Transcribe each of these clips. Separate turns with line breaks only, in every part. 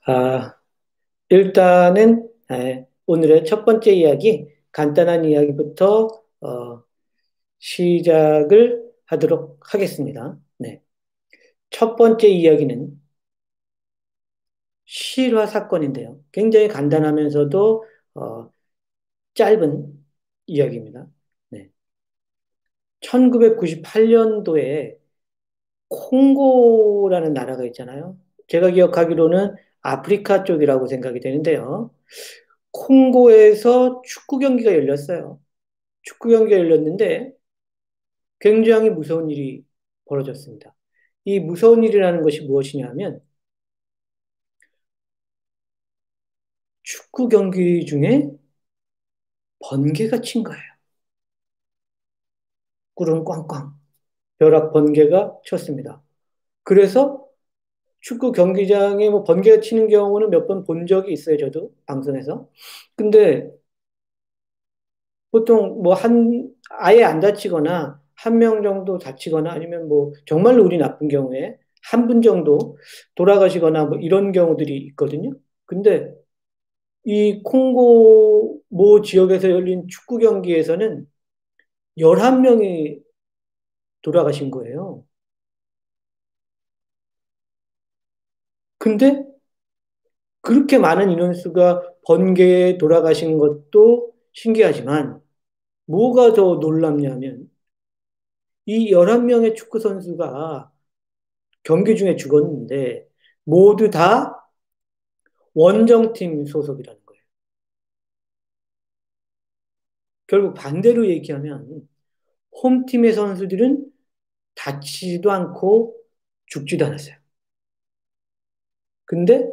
아, 일단은 오늘의 첫 번째 이야기, 간단한 이야기부터 시작을 하도록 하겠습니다. 네. 첫 번째 이야기는 실화 사건인데요. 굉장히 간단하면서도 어, 짧은 이야기입니다. 네. 1998년도에 콩고라는 나라가 있잖아요. 제가 기억하기로는 아프리카 쪽이라고 생각이 되는데요. 콩고에서 축구 경기가 열렸어요. 축구 경기가 열렸는데 굉장히 무서운 일이 벌어졌습니다. 이 무서운 일이라는 것이 무엇이냐면 축구 경기 중에 번개가 친 거예요. 구름 꽝꽝. 벼락 번개가 쳤습니다. 그래서 축구 경기장에 뭐 번개가 치는 경우는 몇 번 본 적이 있어요, 저도 방송에서. 근데 보통 뭐 아예 안 다치거나 한 명 정도 다치거나 아니면 뭐 정말로 운이 나쁜 경우에 한 분 정도 돌아가시거나 뭐 이런 경우들이 있거든요. 근데 이 콩고 모 지역에서 열린 축구 경기에서는 11명이 돌아가신 거예요. 근데 그렇게 많은 인원수가 번개에 돌아가신 것도 신기하지만 뭐가 더 놀랍냐면 이 11명의 축구 선수가 경기 중에 죽었는데 모두 다 원정팀 소속이라는 거예요. 결국 반대로 얘기하면 홈팀의 선수들은 다치지도 않고 죽지도 않았어요. 근데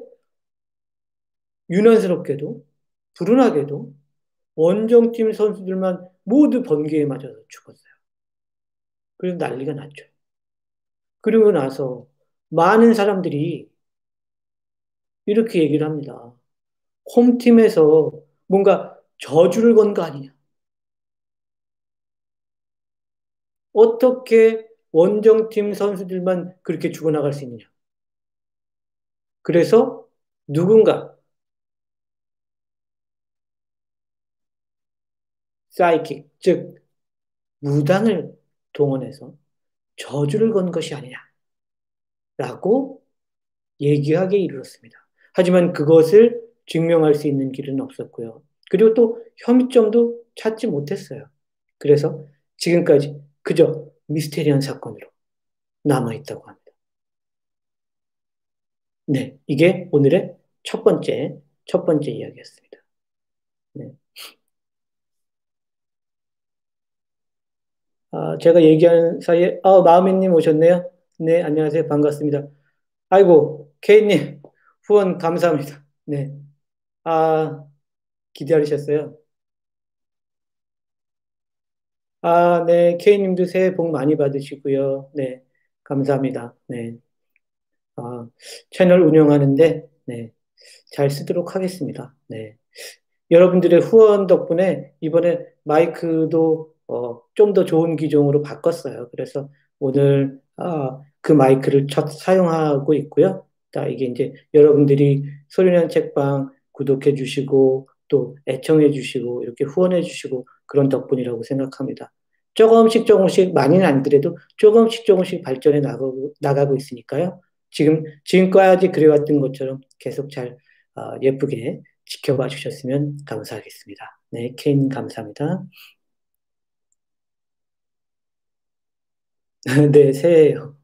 유난스럽게도 불운하게도 원정팀 선수들만 모두 번개에 맞아서 죽었어요. 그래서 난리가 났죠. 그리고 나서 많은 사람들이 이렇게 얘기를 합니다. 홈팀에서 뭔가 저주를 건 거 아니냐. 어떻게 원정팀 선수들만 그렇게 죽어나갈 수 있느냐. 그래서 누군가 사이킥, 즉 무당을 동원해서 저주를 건 것이 아니냐라고 얘기하게 이르렀습니다. 하지만 그것을 증명할 수 있는 길은 없었고요. 그리고 또 혐의점도 찾지 못했어요. 그래서 지금까지 그저 미스테리한 사건으로 남아있다고 합니다. 네, 이게 오늘의 첫 번째 이야기였습니다. 네. 제가 얘기하는 사이에, 마음이님 오셨네요. 네, 안녕하세요. 반갑습니다. 아이고, 케이님, 후원 감사합니다. 네. 아, 기다리셨어요. 네, 케이님도 새해 복 많이 받으시고요. 네, 감사합니다. 네. 아, 채널 운영하는데, 네, 잘 쓰도록 하겠습니다. 네. 여러분들의 후원 덕분에 이번에 마이크도 좀 더 좋은 기종으로 바꿨어요. 그래서 오늘 그 마이크를 첫 사용하고 있고요. 이게 이제 여러분들이 소리난 책방 구독해 주시고 또 애청해 주시고 이렇게 후원해 주시고 그런 덕분이라고 생각합니다. 조금씩 조금씩 많이는 안 그래도 조금씩 조금씩 발전해 나가고 있으니까요. 지금까지 그래왔던 것처럼 계속 잘 예쁘게 지켜봐 주셨으면 감사하겠습니다. 네, 케인 감사합니다. 네, 새해예요.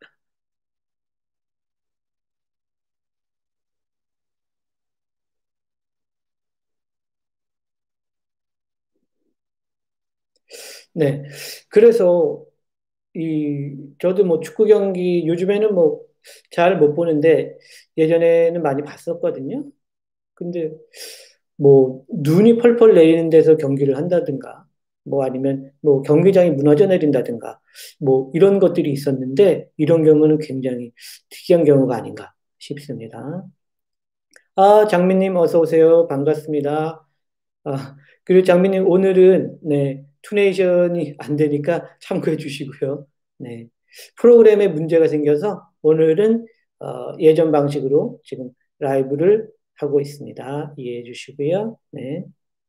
네, 그래서 저도 뭐 축구 경기 요즘에는 뭐 잘 못 보는데 예전에는 많이 봤었거든요. 근데 뭐 눈이 펄펄 내리는 데서 경기를 한다든가 뭐 아니면 뭐 경기장이 무너져 내린다든가 뭐 이런 것들이 있었는데 이런 경우는 굉장히 특이한 경우가 아닌가 싶습니다. 장미님 어서 오세요. 반갑습니다. 그리고 장미님 오늘은 네, 투네이션이 안 되니까 참고해 주시고요. 네. 프로그램에 문제가 생겨서 오늘은 예전 방식으로 지금 라이브를 하고 있습니다. 이해해 주시고요. 네.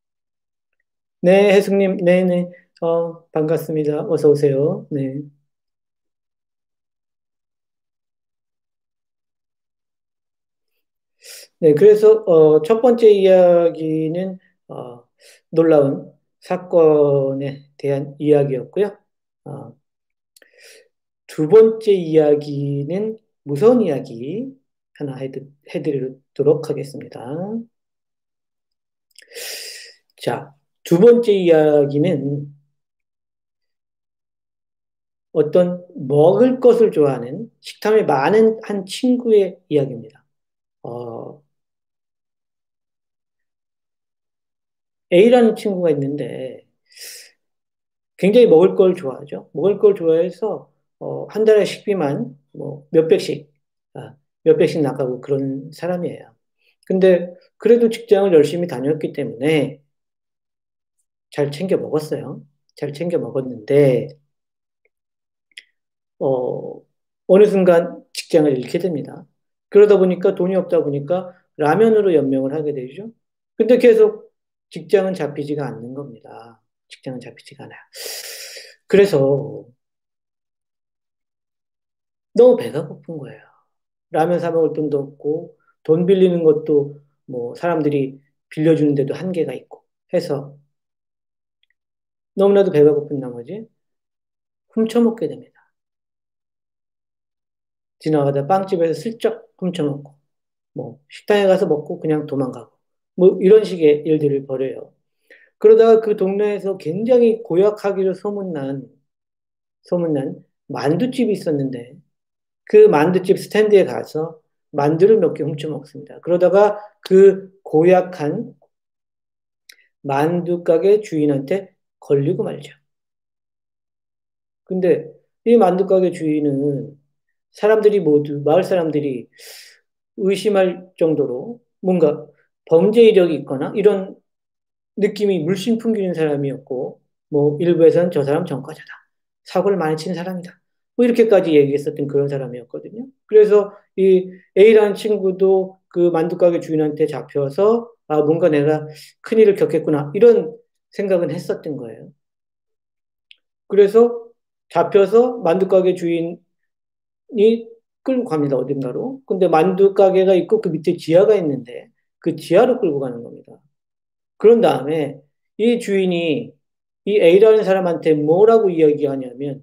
네, 혜숙님, 네네. 반갑습니다. 어서 오세요. 네. 네, 그래서, 첫 번째 이야기는, 어, 놀라운 사건에 대한 이야기였고요. 어, 두 번째 이야기는 무서운 이야기 하나 해드리도록 하겠습니다. 자, 두 번째 이야기는 어떤 먹을 것을 좋아하는 식탐이 많은 한 친구의 이야기입니다. 어, A라는 친구가 있는데 굉장히 먹을 걸 좋아하죠. 먹을 걸 좋아해서 한 달에 식비만 뭐 몇백씩, 몇백씩 나가고 그런 사람이에요. 근데 그래도 직장을 열심히 다녔기 때문에 잘 챙겨 먹었어요. 잘 챙겨 먹었는데 어, 어느 순간 직장을 잃게 됩니다. 그러다 보니까 돈이 없다 보니까 라면으로 연명을 하게 되죠. 근데 계속 직장은 잡히지가 않는 겁니다. 직장은 잡히지가 않아요. 그래서 너무 배가 고픈 거예요. 라면 사 먹을 돈도 없고 돈 빌리는 것도 뭐 사람들이 빌려주는데도 한계가 있고 해서 너무나도 배가 고픈 나머지 훔쳐먹게 됩니다. 지나가다 빵집에서 슬쩍 훔쳐먹고 뭐 식당에 가서 먹고 그냥 도망가고 뭐 이런 식의 일들을 벌여요. 그러다가 그 동네에서 굉장히 고약하기로 소문난 만두집이 있었는데 그 만두집 스탠드에 가서 만두를 몇 개 훔쳐 먹습니다. 그러다가 그 고약한 만두 가게 주인한테 걸리고 말죠. 근데 이 만두 가게 주인은 사람들이 모두 마을 사람들이 의심할 정도로 뭔가 범죄 이력이 있거나 이런 느낌이 물씬 풍기는 사람이었고, 뭐, 일부에서는 저 사람 전과자다. 사고를 많이 친 사람이다. 뭐, 이렇게까지 얘기했었던 그런 사람이었거든요. 그래서 이 A라는 친구도 그 만두가게 주인한테 잡혀서, 아, 뭔가 내가 큰일을 겪겠구나. 이런 생각은 했었던 거예요. 그래서 잡혀서 만두가게 주인이 끌고 갑니다. 어딘가로. 근데 만두가게가 있고 그 밑에 지하가 있는데 그 지하로 끌고 가는 겁니다. 그런 다음에 이 주인이 이 A라는 사람한테 뭐라고 이야기하냐면,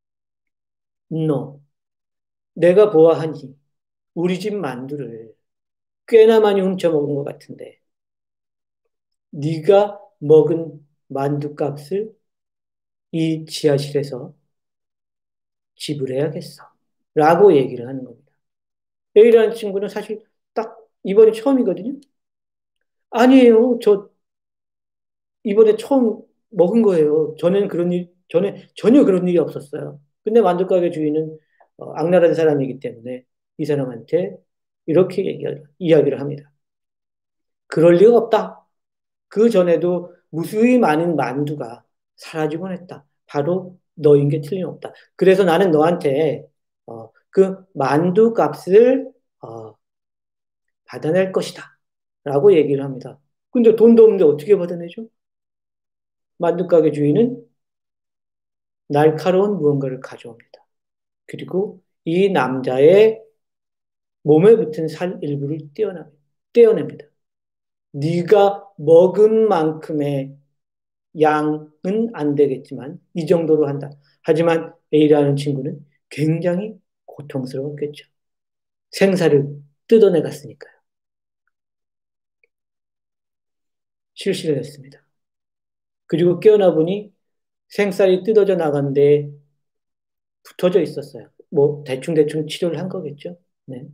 너, 내가 보아하니 우리 집 만두를 꽤나 많이 훔쳐먹은 것 같은데, 네가 먹은 만두값을 이 지하실에서 지불해야겠어. 라고 얘기를 하는 겁니다. A라는 친구는 사실 딱 이번이 처음이거든요. 아니에요. 저 이번에 처음 먹은 거예요. 전에 전혀 그런 일이 없었어요. 근데 만두가게 주인은 악랄한 사람이기 때문에 이 사람한테 이렇게 이야기를 합니다. 그럴 리가 없다. 그 전에도 무수히 많은 만두가 사라지곤 했다. 바로 너인 게 틀림없다. 그래서 나는 너한테 그 만두 값을 받아낼 것이다. 라고 얘기를 합니다. 근데 돈도 없는데 어떻게 받아내죠? 만두가게 주인은 날카로운 무언가를 가져옵니다. 그리고 이 남자의 몸에 붙은 살 일부를 떼어냅니다. 네가 먹은 만큼의 양은 안 되겠지만 이 정도로 한다. 하지만 A라는 친구는 굉장히 고통스러웠겠죠. 생사를 뜯어내갔으니까요. 실시를 했습니다. 그리고 깨어나 보니 생살이 뜯어져 나간 데에 붙어져 있었어요. 뭐 대충 치료를 한 거겠죠. 네.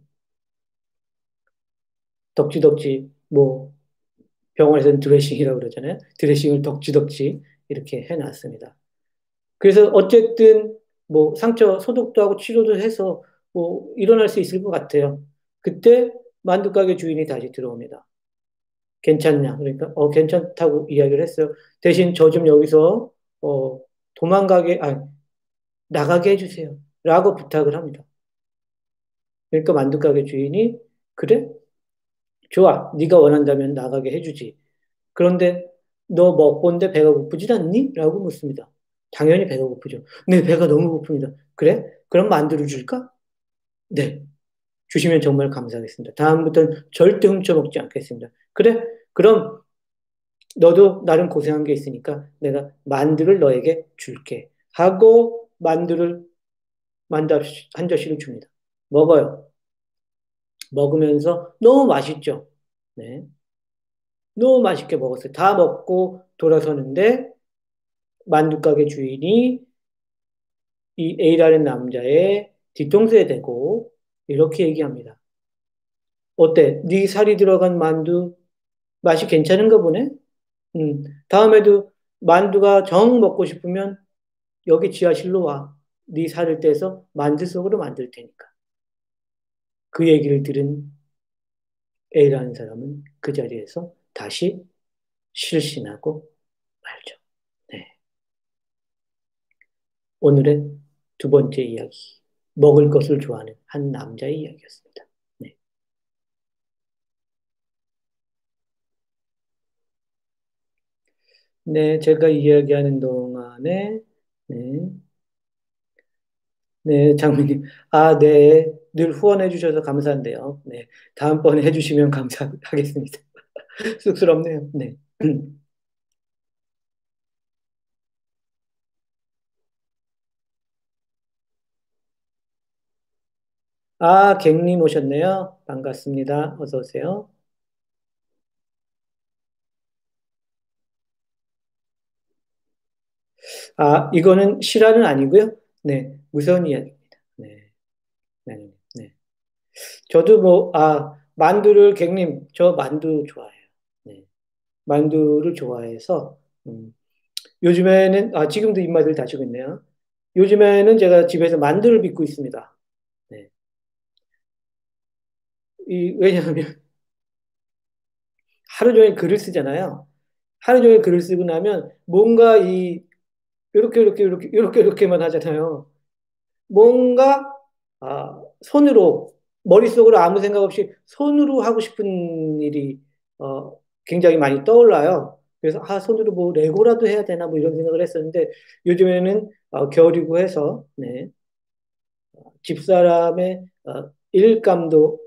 덕지덕지 뭐 병원에서는 드레싱이라고 그러잖아요. 드레싱을 덕지덕지 이렇게 해놨습니다. 그래서 어쨌든 뭐 상처 소독도 하고 치료도 해서 뭐 일어날 수 있을 것 같아요. 그때 만두가게 주인이 다시 들어옵니다. 괜찮냐? 그러니까 괜찮다고 이야기를 했어요. 대신 저 좀 여기서 어 도망가게 나가게 해주세요. 라고 부탁을 합니다. 그러니까 만두가게 주인이 그래? 좋아. 네가 원한다면 나가게 해주지. 그런데 너 먹고 온데 배가 고프지 않니? 라고 묻습니다. 당연히 배가 고프죠. 네, 배가 너무 고픕니다. 그래? 그럼 만두를 줄까? 네. 주시면 정말 감사하겠습니다. 다음부터는 절대 훔쳐먹지 않겠습니다. 그래? 그럼 너도 나름 고생한 게 있으니까 내가 만두를 너에게 줄게. 하고 만두 한 접시를 줍니다. 먹어요. 먹으면서 너무 맛있죠? 네. 너무 맛있게 먹었어요. 다 먹고 돌아서는데 만두 가게 주인이 이 A라는 남자의 뒤통수에 대고 이렇게 얘기합니다. 어때? 네 살이 들어간 만두 맛이 괜찮은가 보네? 다음에도 만두가 정 먹고 싶으면 여기 지하실로 와. 네 살을 떼서 만두 속으로 만들 테니까. 그 얘기를 들은 A라는 사람은 그 자리에서 다시 실신하고 말죠. 네. 오늘의 두 번째 이야기. 먹을 것을 좋아하는 한 남자의 이야기였습니다. 네. 네, 제가 이야기하는 동안에, 네, 네, 장모님. 아, 네. 늘 후원해 주셔서 감사한데요. 네. 다음번에 해주시면 감사하겠습니다. 쑥스럽네요. 네. 아, 갱님 오셨네요. 반갑습니다. 어서 오세요. 아, 이거는 실화는 아니고요. 네, 무서운 이야기입니다. 네, 네, 네. 저도 뭐, 만두를, 갱님, 저 만두 좋아해요. 네, 만두를 좋아해서, 요즘에는, 지금도 입맛을 다시고 있네요. 요즘에는 제가 집에서 만두를 빚고 있습니다. 네. 왜냐하면 하루 종일 글을 쓰잖아요. 하루 종일 글을 쓰고 나면 뭔가 이렇게만 하잖아요. 뭔가 손으로 머릿속으로 아무 생각 없이 손으로 하고 싶은 일이 굉장히 많이 떠올라요. 그래서 손으로 뭐 레고라도 해야 되나 뭐 이런 생각을 했었는데 요즘에는 겨울이고 해서 네, 집사람의 일감도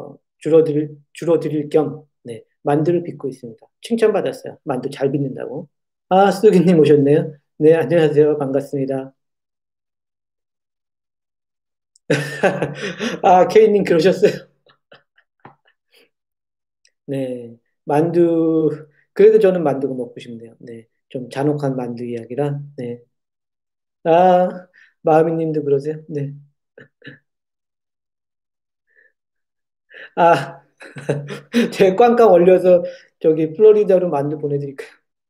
줄어드릴 겸 네, 만두를 빚고 있습니다. 칭찬받았어요. 만두 잘 빚는다고. 수기님 오셨네요. 네, 안녕하세요. 반갑습니다. 케이님 그러셨어요. 네. 그래도 저는 만두가 먹고 싶네요. 네. 좀 잔혹한 만두 이야기라. 네. 아, 마음이님도 그러세요? 네. 아, 제가 꽝꽝 얼려서 저기 플로리다로 만두 보내드릴까요?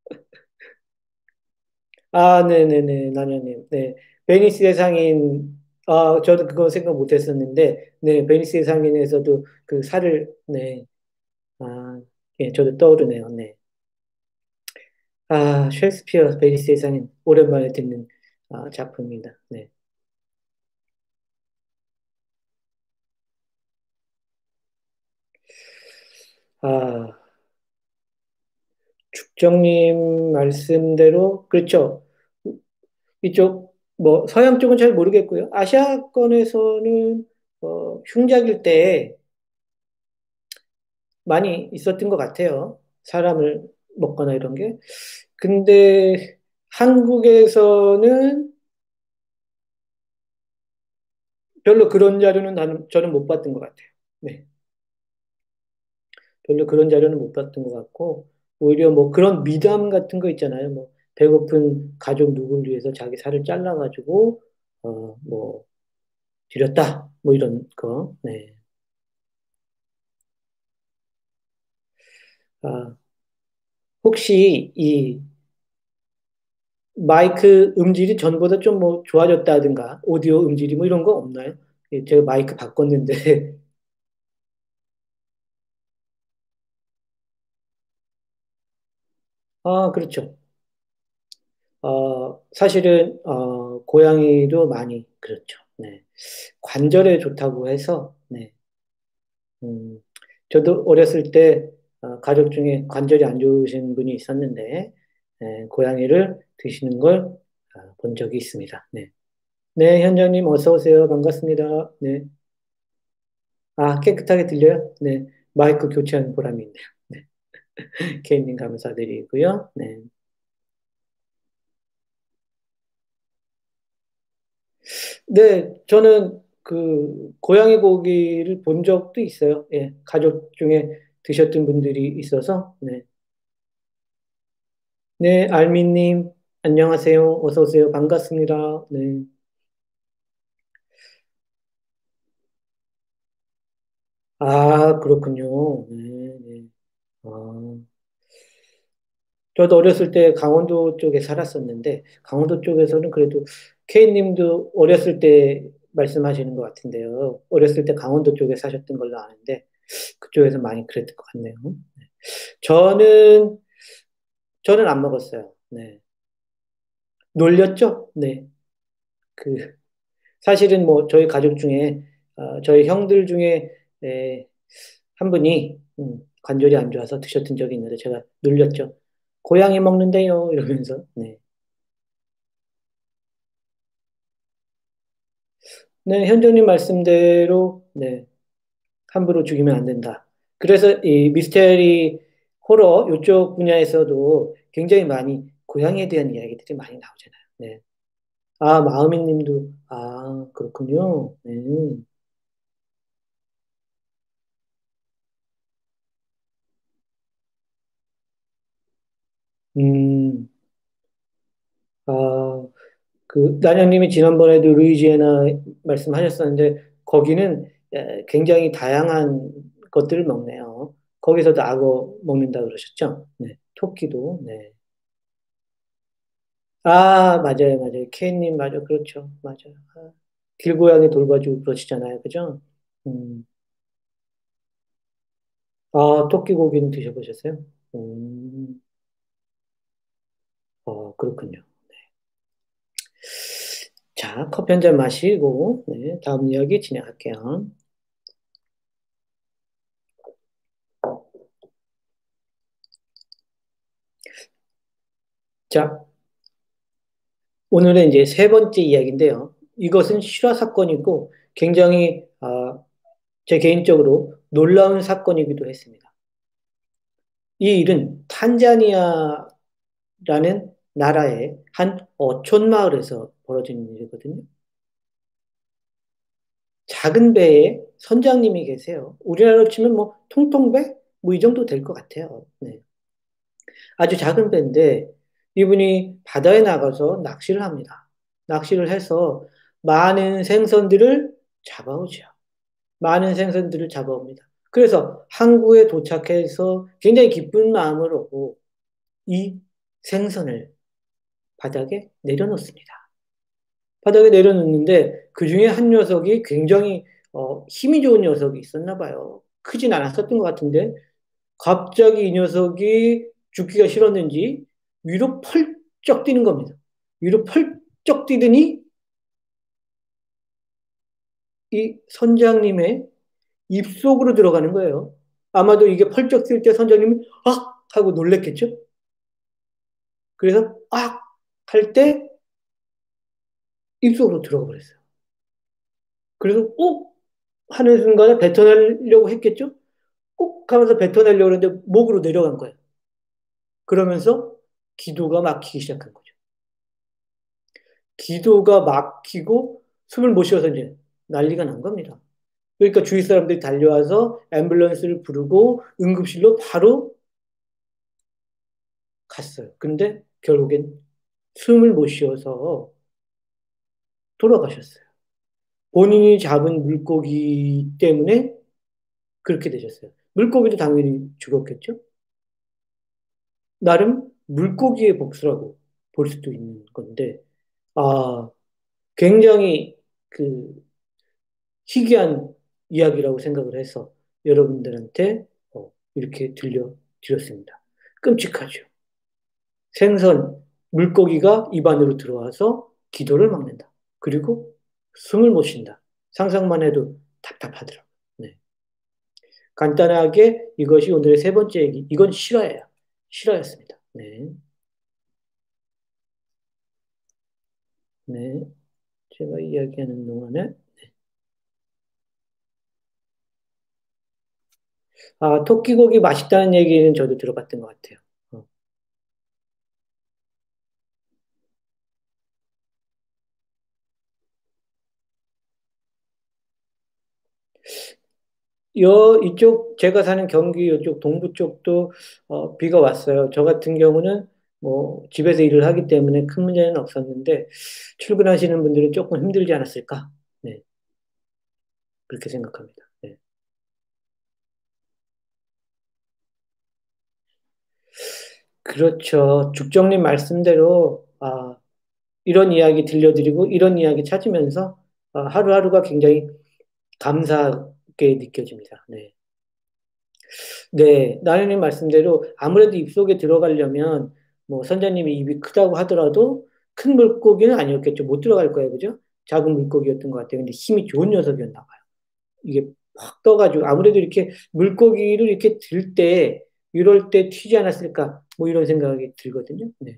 네네네, 나녀님. 네. 베니스의 상인, 저도 그거 생각 못 했었는데, 네, 베니스의 상인에서도 그 살을, 네. 아, 예, 저도 떠오르네요. 네. 셰익스피어 베니스의 상인. 오랜만에 듣는 작품입니다. 네. 아, 죽정님 말씀대로, 그렇죠. 이쪽, 뭐, 서양 쪽은 잘 모르겠고요. 아시아권에서는, 흉작일 때 많이 있었던 것 같아요. 사람을 먹거나 이런 게. 근데 한국에서는 별로 그런 자료는 저는 못 봤던 것 같아요. 네. 별로 그런 자료는 못 봤던 것 같고, 오히려 뭐 그런 미담 같은 거 있잖아요. 뭐, 배고픈 가족 누구를 위해서 자기 살을 잘라가지고, 뭐, 드렸다. 뭐 이런 거. 네. 아, 혹시 이 마이크 음질이 전보다 좀 뭐 좋아졌다든가, 오디오 음질이 뭐 이런 거 없나요? 제가 마이크 바꿨는데, 그렇죠. 사실은, 고양이도 많이 그렇죠. 네. 관절에 좋다고 해서, 네. 음, 저도 어렸을 때 가족 중에 관절이 안 좋으신 분이 있었는데 고양이를 드시는 걸 본 적이 있습니다. 네. 네, 현장님 어서 오세요. 반갑습니다. 네. 아, 깨끗하게 들려요? 네. 마이크 교체한 보람이 있네요. 네. 케이님 감사드리고요. 네. 네, 저는 그 고양이 고기를 본 적도 있어요. 예, 가족 중에 드셨던 분들이 있어서. 네. 네, 알미님, 안녕하세요. 어서 오세요. 반갑습니다. 네. 아, 그렇군요. 네, 네. 아, 저도 어렸을 때 강원도 쪽에 살았었는데, 강원도 쪽에서는 그래도 K님도 어렸을 때 말씀하시는 것 같은데요. 어렸을 때 강원도 쪽에 사셨던 걸로 아는데, 그쪽에서 많이 그랬던 것 같네요. 저는, 저는 안 먹었어요. 네. 놀렸죠? 네. 그, 사실은 뭐, 저희 가족 중에, 저희 형들 중에, 한 분이, 관절이 안 좋아서 드셨던 적이 있는데, 제가 놀렸죠. 고양이 먹는데요, 이러면서, 네. 네, 현정님 말씀대로, 네, 함부로 죽이면 안 된다. 그래서 이 미스테리 호러 이쪽 분야에서도 굉장히 많이 고양이에 대한 이야기들이 많이 나오잖아요. 네. 아, 마음이 님도, 아, 그렇군요. 네. 음, 아, 그, 나영님이 지난번에도 루이지애나 말씀하셨었는데, 거기는 굉장히 다양한 것들을 먹네요. 거기서도 악어 먹는다 그러셨죠? 네. 토끼도, 네. 아, 맞아요, 맞아요. 케이님, 맞아. 그렇죠. 맞아요. 아, 길고양이 돌봐주고 그러시잖아요. 그죠? 음. 아, 토끼 고기는 드셔보셨어요? 그렇군요. 자, 커피 한 잔 마시고, 네, 다음 이야기 진행할게요. 자, 오늘은 이제 세 번째 이야기인데요. 이것은 실화 사건이고 굉장히, 제 개인적으로 놀라운 사건이기도 했습니다. 이 일은 탄자니아라는 나라의 한 어촌 마을에서 벌어진 일이거든요. 작은 배에 선장님이 계세요. 우리나라로 치면 뭐 통통배? 뭐 이 정도 될 것 같아요. 네. 아주 작은 배인데 이분이 바다에 나가서 낚시를 합니다. 낚시를 해서 많은 생선들을 잡아오죠. 많은 생선들을 잡아옵니다. 그래서 항구에 도착해서 굉장히 기쁜 마음으로 이 생선을 바닥에 내려놓습니다. 바닥에 내려놓는데 그 중에 한 녀석이 굉장히 힘이 좋은 녀석이 있었나 봐요. 크진 않았었던 것 같은데 갑자기 이 녀석이 죽기가 싫었는지 위로 펄쩍 뛰는 겁니다. 위로 펄쩍 뛰더니 이 선장님의 입속으로 들어가는 거예요. 아마도 이게 펄쩍 뛸 때 선장님이 아! 하고 놀랬겠죠? 그래서 아! 할 때 입속으로 들어가 버렸어요. 그래서 꼭 하는 순간에 뱉어내려고 했겠죠? 꼭 하면서 뱉어내려고 했는데 목으로 내려간 거예요. 그러면서 기도가 막히기 시작한 거죠. 기도가 막히고 숨을 못 쉬어서 이제 난리가 난 겁니다. 그러니까 주위 사람들이 달려와서 앰뷸런스를 부르고 응급실로 바로 갔어요. 근데 결국엔 숨을 못 쉬어서 돌아가셨어요. 본인이 잡은 물고기 때문에 그렇게 되셨어요. 물고기도 당연히 죽었겠죠? 나름 물고기의 복수라고 볼 수도 있는 건데, 아, 굉장히 그 희귀한 이야기라고 생각을 해서 여러분들한테 이렇게 들려드렸습니다. 끔찍하죠. 생선, 물고기가 입안으로 들어와서 기도를 막는다. 그리고 숨을 못 쉰다. 상상만 해도 답답하더라고요. 네. 간단하게 이것이 오늘의 세 번째 얘기. 이건 실화예요. 실화였습니다. 네. 네. 제가 이야기하는 동안에, 토끼고기 맛있다는 얘기는 저도 들어봤던 것 같아요. 어. 이쪽, 제가 사는 경기 이쪽 동부 쪽도, 비가 왔어요. 저 같은 경우는 뭐, 집에서 일을 하기 때문에 큰 문제는 없었는데, 출근하시는 분들은 조금 힘들지 않았을까? 네. 그렇게 생각합니다. 네. 그렇죠. 죽정님 말씀대로, 이런 이야기 들려드리고, 이런 이야기 찾으면서, 하루하루가 굉장히 감사하게 느껴집니다. 네. 네, 나연님 말씀대로 아무래도 입속에 들어가려면 뭐 선장님이 입이 크다고 하더라도 큰 물고기는 아니었겠죠. 못 들어갈 거예요. 그죠? 작은 물고기였던 것 같아요. 근데 힘이 좋은 녀석이었나 봐요. 이게 확 떠가지고 아무래도 이렇게 물고기를 이렇게 들 때 이럴 때 튀지 않았을까 뭐 이런 생각이 들거든요. 네.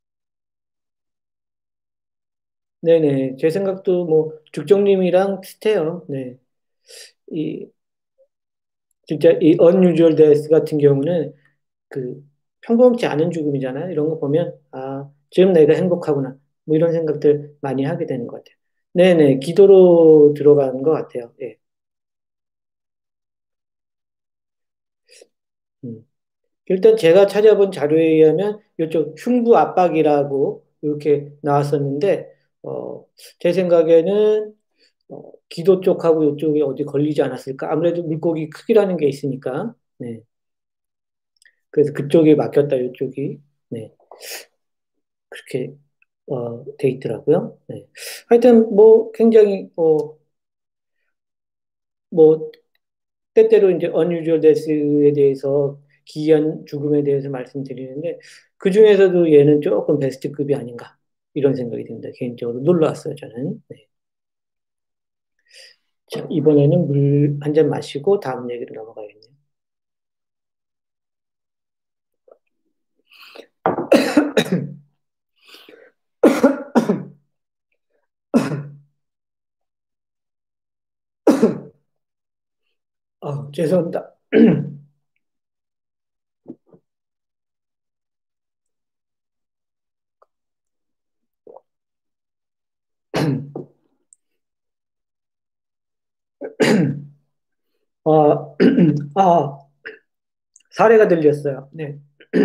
네네. 제 생각도 뭐 죽정님이랑 비슷해요. 네. 이 진짜 이 unusual death 같은 경우는 그 평범치 않은 죽음이잖아요. 이런 거 보면 지금 내가 행복하구나. 뭐 이런 생각들 많이 하게 되는 것 같아요. 네네, 기도로 들어가는 것 같아요. 예. 음. 일단 제가 찾아본 자료에 의하면 이쪽 흉부 압박이라고 이렇게 나왔었는데 제 생각에는 기도 쪽하고 이쪽에 어디 걸리지 않았을까? 아무래도 물고기 크기라는 게 있으니까. 네. 그래서 그쪽이 막혔다, 이쪽이. 네. 그렇게 돼 있더라고요. 네. 하여튼 뭐 굉장히 뭐 때때로 이제 unusual death에 대해서 기이한 죽음에 대해서 말씀드리는데 그 중에서도 얘는 조금 베스트급이 아닌가 이런 생각이 듭니다. 개인적으로 놀라웠어요, 저는. 네. 자, 이번에는 물 한 잔 마시고 다음 얘기로 넘어가겠네요. 죄송합니다. 아, 아, 사례가 들렸어요. 네.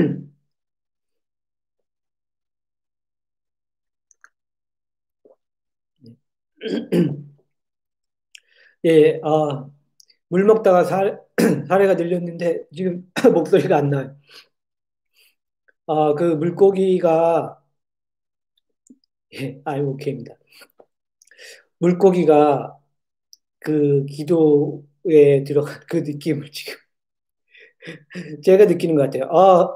예, 물 먹다가 사례가 들렸는데 지금 목소리가 안 나요. 그 물고기가 오케이입니다. 물고기가 그 기도에 들어간 그 느낌을 지금 제가 느끼는 것 같아요.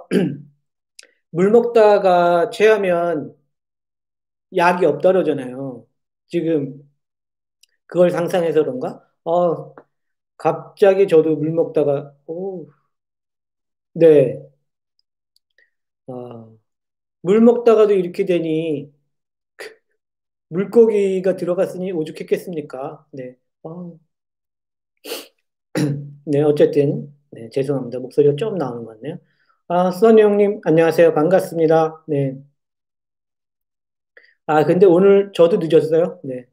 물 먹다가 취하면 약이 없다러잖아요. 지금 그걸 상상해서 그런가? 갑자기 저도 물 먹다가 네, 물 먹다가도 이렇게 되니 물고기가 들어갔으니 오죽했겠습니까? 네. 네, 어쨌든, 네, 죄송합니다. 목소리가 좀 나오는 것 같네요. 써니 형님, 안녕하세요. 반갑습니다. 네. 근데 오늘 저도 늦었어요. 네.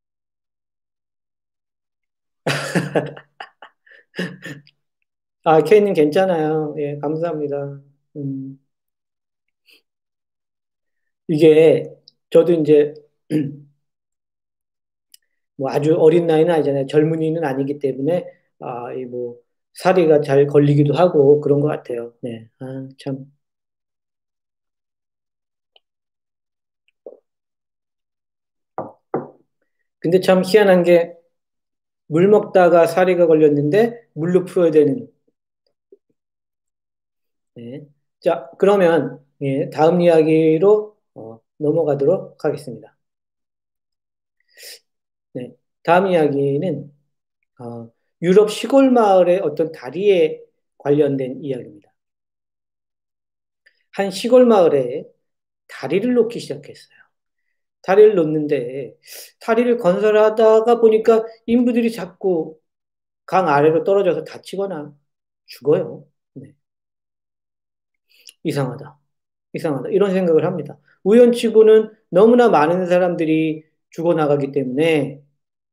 케이님 괜찮아요. 예, 감사합니다. 음, 이게, 저도 이제, 뭐 아주 어린 나이는 아니잖아요. 젊은이는 아니기 때문에, 이 뭐, 사리가 잘 걸리기도 하고 그런 것 같아요. 네. 참. 근데 참 희한한 게, 물 먹다가 사리가 걸렸는데, 물로 풀어야 되는, 네. 자, 그러면 예, 다음 이야기로 넘어가도록 하겠습니다. 네. 다음 이야기는 유럽 시골 마을의 어떤 다리에 관련된 이야기입니다. 한 시골 마을에 다리를 놓기 시작했어요. 다리를 놓는데 다리를 건설하다가 보니까 인부들이 자꾸 강 아래로 떨어져서 다치거나 죽어요. 네. 이상하다. 이상하다. 이런 생각을 합니다. 우연치고는 너무나 많은 사람들이 죽어나가기 때문에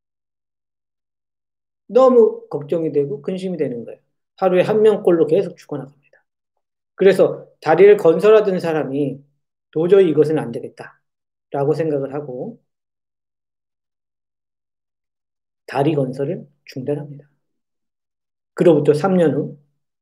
너무 걱정이 되고 근심이 되는 거예요. 하루에 한 명꼴로 계속 죽어나갑니다. 그래서 다리를 건설하던 사람이 도저히 이것은 안 되겠다라고 생각을 하고 다리 건설을 중단합니다. 그로부터 3년 후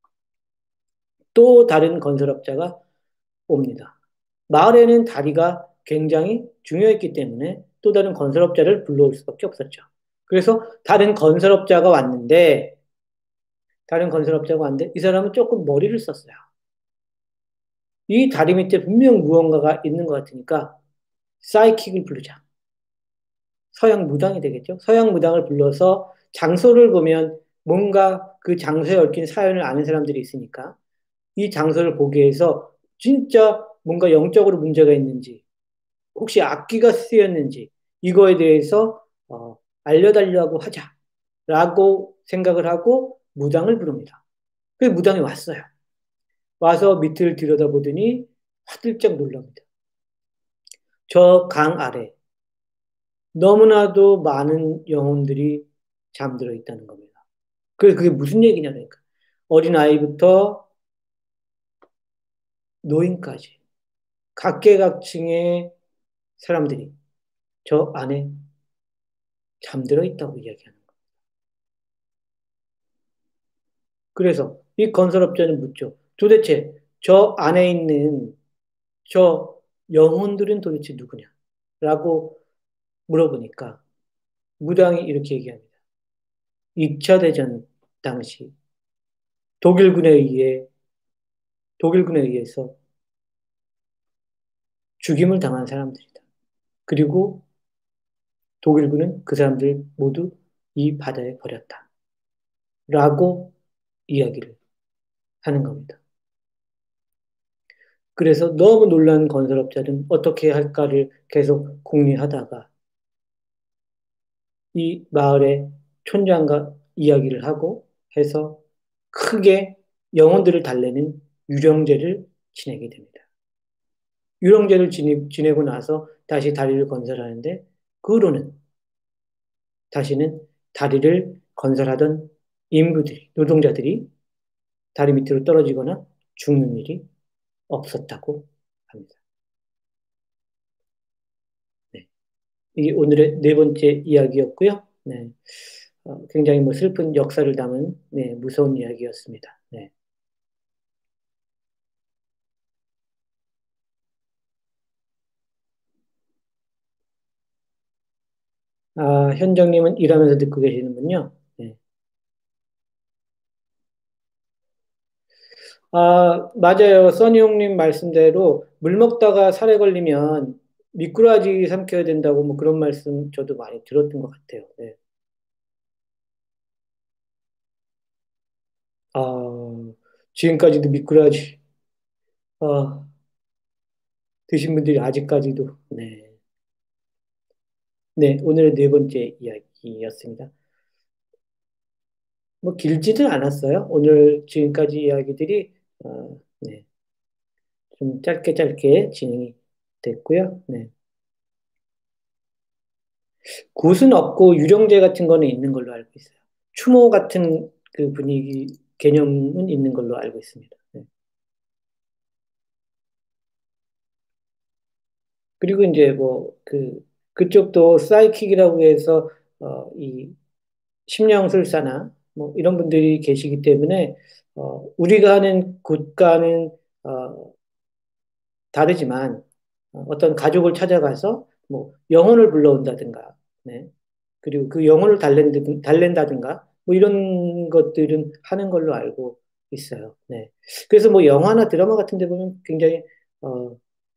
또 다른 건설업자가 옵니다. 마을에는 다리가 굉장히 중요했기 때문에 또 다른 건설업자를 불러올 수밖에 없었죠. 그래서 다른 건설업자가 왔는데 이 사람은 조금 머리를 썼어요. 이 다리 밑에 분명 무언가가 있는 것 같으니까 사이킥을 부르자. 서양 무당이 되겠죠. 서양 무당을 불러서 장소를 보면 뭔가 그 장소에 얽힌 사연을 아는 사람들이 있으니까 이 장소를 보기 위해서 진짜 뭔가 영적으로 문제가 있는지 혹시 악기가 쓰였는지 이거에 대해서 알려달라고 하자라고 생각을 하고 무당을 부릅니다. 그 무당이 왔어요. 와서 밑을 들여다보더니 화들짝 놀랍니다. 저 강 아래 너무나도 많은 영혼들이 잠들어 있다는 겁니다. 그게 무슨 얘기냐니까. 어린아이부터 노인까지 각계각층의 사람들이 저 안에 잠들어 있다고 이야기하는 거예요. 그래서 이 건설업자는 묻죠. 도대체 저 안에 있는 저 영혼들은 도대체 누구냐? 라고 물어보니까 무당이 이렇게 얘기합니다. 2차 대전 당시 독일군에 의해 독일군에 의해서 죽임을 당한 사람들이다. 그리고 독일군은 그 사람들 모두 이 바다에 버렸다. 라고 이야기를 하는 겁니다. 그래서 너무 놀란 건설업자는 어떻게 할까를 계속 궁리하다가 이 마을의 촌장과 이야기를 하고 해서 크게 영혼들을 달래는 유령제를 지내게 됩니다. 유령제를 지내고 나서 다시 다리를 건설하는데 그 후로는 다시는 다리를 건설하던 인부들이, 노동자들이 다리 밑으로 떨어지거나 죽는 일이 없었다고 합니다. 네. 이게 오늘의 네 번째 이야기였고요. 네. 굉장히 뭐 슬픈 역사를 담은 네, 무서운 이야기였습니다. 네. 현정님은 일하면서 듣고 계시는군요. 네. 맞아요. 써니 형님 말씀대로 물 먹다가 살에 걸리면 미꾸라지 삼켜야 된다고 뭐 그런 말씀 저도 많이 들었던 것 같아요. 네. 아, 지금까지도 미꾸라지, 아, 드신 분들이 아직까지도, 네. 네, 오늘의 네 번째 이야기였습니다. 뭐 길지는 않았어요. 오늘 지금까지 이야기들이, 네, 좀 짧게 짧게 진행이 됐고요. 네. 굿은 없고 유령제 같은 거는 있는 걸로 알고 있어요. 추모 같은 그 분위기, 개념은 있는 걸로 알고 있습니다. 네. 그리고 이제 뭐, 그쪽도 사이킥이라고 해서, 이 심령술사나 뭐 이런 분들이 계시기 때문에 우리가 하는 곳과는 다르지만 어떤 가족을 찾아가서 뭐 영혼을 불러온다든가, 네. 그리고 그 영혼을 달랜다든가 뭐 이런 것들은 하는 걸로 알고 있어요. 네. 그래서 뭐 영화나 드라마 같은 데 보면 굉장히 어,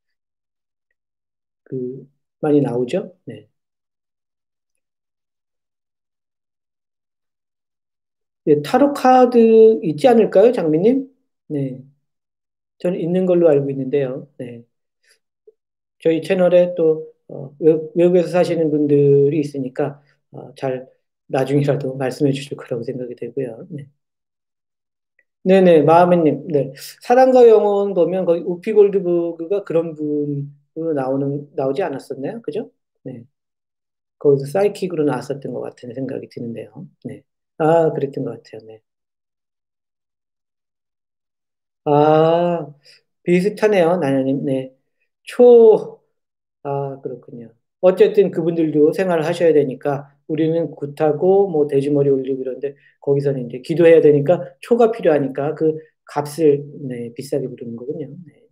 그 많이 나오죠. 네. 예, 타로 카드 있지 않을까요, 장미님? 네. 저는 있는 걸로 알고 있는데요. 네. 저희 채널에 또 외국에서 사시는 분들이 있으니까 잘 나중이라도 말씀해 주실 거라고 생각이 되고요. 네. 네네, 마하메님. 네. 사랑과 영혼 보면 거기 우피 골드버그가 그런 분으로 나오지 않았었나요? 그죠? 네. 거기서 사이킥으로 나왔었던 것 같은 생각이 드는데요. 네. 아, 그랬던 것 같아요. 네. 아, 비슷하네요, 나나님. 네. 그렇군요. 어쨌든 그분들도 생활을 하셔야 되니까 우리는 굿하고 뭐 돼지머리 올리고 이런데 거기서는 이제 기도해야 되니까 초가 필요하니까 그 값을 네, 비싸게 부르는 거군요. 네.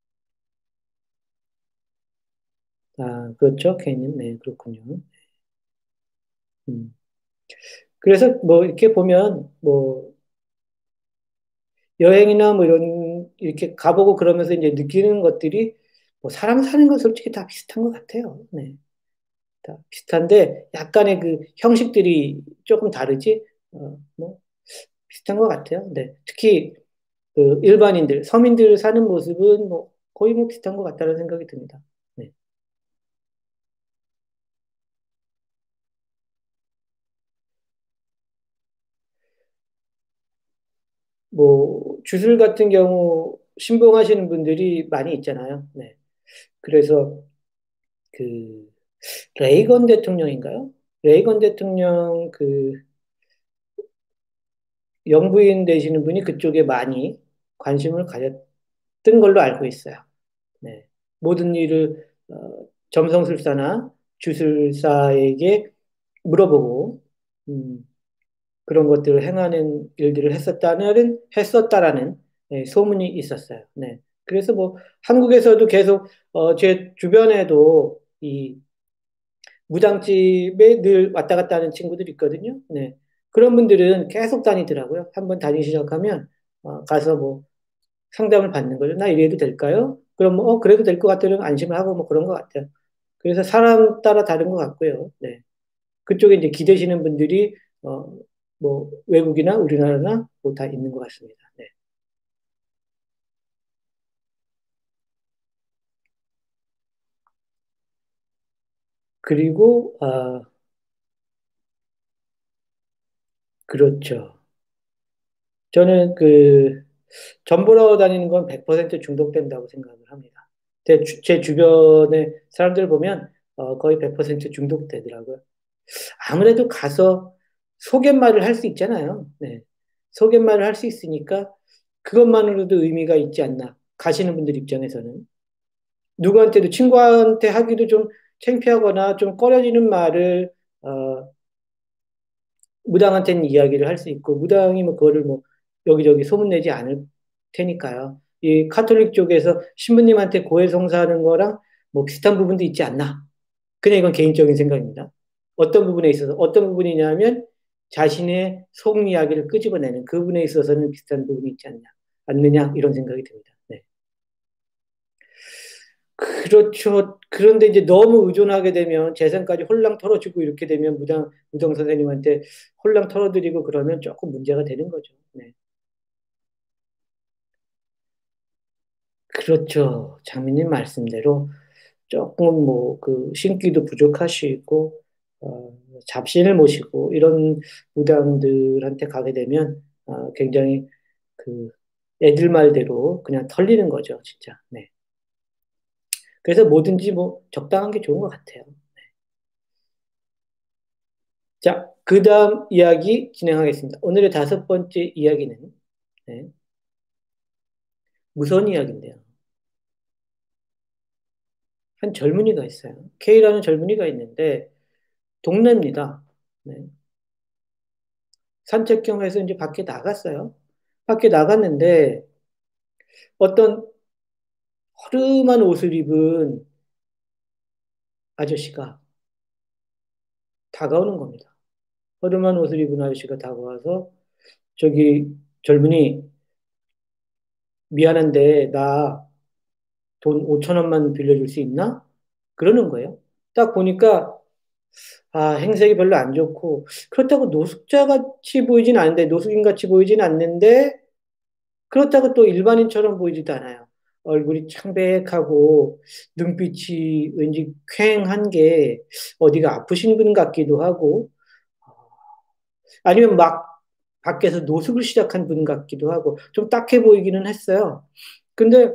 그렇죠. 케이님. 네, 그렇군요. 음. 그래서 뭐 이렇게 보면 뭐 여행이나 뭐 이런 이렇게 가보고 그러면서 이제 느끼는 것들이 뭐 사람 사는 건 솔직히 다 비슷한 것 같아요. 네. 다 비슷한데 약간의 그 형식들이 조금 다르지. 뭐 비슷한 것 같아요. 네. 특히 그 일반인들, 서민들 사는 모습은 뭐 거의 뭐 비슷한 것 같다는 생각이 듭니다. 네. 뭐 주술 같은 경우 신봉하시는 분들이 많이 있잖아요. 네. 그래서 그 레이건 대통령인가요? 레이건 대통령 그 영부인 되시는 분이 그쪽에 많이 관심을 가졌던 걸로 알고 있어요. 네. 모든 일을 점성술사나 주술사에게 물어보고 그런 것들을 행하는 일들을 했었다라는 네, 소문이 있었어요. 네. 그래서 뭐 한국에서도 계속 제 주변에도 이 무당집에 늘 왔다 갔다 하는 친구들이 있거든요. 네. 그런 분들은 계속 다니더라고요. 한번 다니기 시작하면 가서 뭐 상담을 받는 거죠. 나 이래도 될까요? 그럼 뭐 그래도 될 것 같다면 안심을 하고 뭐 그런 것 같아요. 그래서 사람 따라 다른 것 같고요. 네. 그쪽에 이제 기대시는 분들이 어, 뭐 외국이나 우리나라나 뭐 다 있는 것 같습니다. 네. 그리고 그렇죠. 저는 그 전 보러 다니는 건 100% 중독된다고 생각을 합니다. 제 주변의 사람들 보면 거의 100% 중독되더라고요. 아무래도 가서 소개말을 할 수 있잖아요. 네. 소개말을 할 수 있으니까 그것만으로도 의미가 있지 않나. 가시는 분들 입장에서는. 누구한테도 친구한테 하기도 좀 창피하거나 좀 꺼려지는 말을 어, 무당한테는 이야기를 할 수 있고 무당이 뭐 그거를 뭐 여기저기 소문내지 않을 테니까요. 이 카톨릭 쪽에서 신부님한테 고해성사하는 거랑 뭐 비슷한 부분도 있지 않나. 그냥 이건 개인적인 생각입니다. 어떤 부분에 있어서 어떤 부분이냐면 자신의 속 이야기를 끄집어내는 그 부분에 있어서는 비슷한 부분이 있지 않느냐 이런 생각이 듭니다. 네. 그렇죠. 그런데 이제 너무 의존하게 되면 재산까지 홀랑 털어주고 이렇게 되면 무당 선생님한테 홀랑 털어드리고 그러면 조금 문제가 되는 거죠. 네. 그렇죠. 장미님 말씀대로 조금 뭐 그 신기도 부족하시고 잡신을 모시고 이런 무당들한테 가게 되면 굉장히 그 애들 말대로 그냥 털리는 거죠, 진짜. 네. 그래서 뭐든지 뭐 적당한 게 좋은 것 같아요. 자, 그 다음 이야기 진행하겠습니다. 오늘의 다섯 번째 이야기는 네, 무서운 이야기인데요. 한 젊은이가 있어요. K라는 젊은이가 있는데 동네입니다. 네. 산책 겸 해서 이제 밖에 나갔어요. 밖에 나갔는데 어떤 허름한 옷을 입은 아저씨가 다가오는 겁니다. 허름한 옷을 입은 아저씨가 다가와서 저기 젊은이 미안한데 나 돈 5천 원만 빌려줄 수 있나? 그러는 거예요. 딱 보니까 행색이 별로 안 좋고, 그렇다고 노숙자 같이 보이진 않는데, 노숙인 같이 보이진 않는데, 그렇다고 또 일반인처럼 보이지도 않아요. 얼굴이 창백하고, 눈빛이 왠지 퀭한 게, 어디가 아프신 분 같기도 하고, 아니면 막 밖에서 노숙을 시작한 분 같기도 하고, 좀 딱해 보이기는 했어요. 근데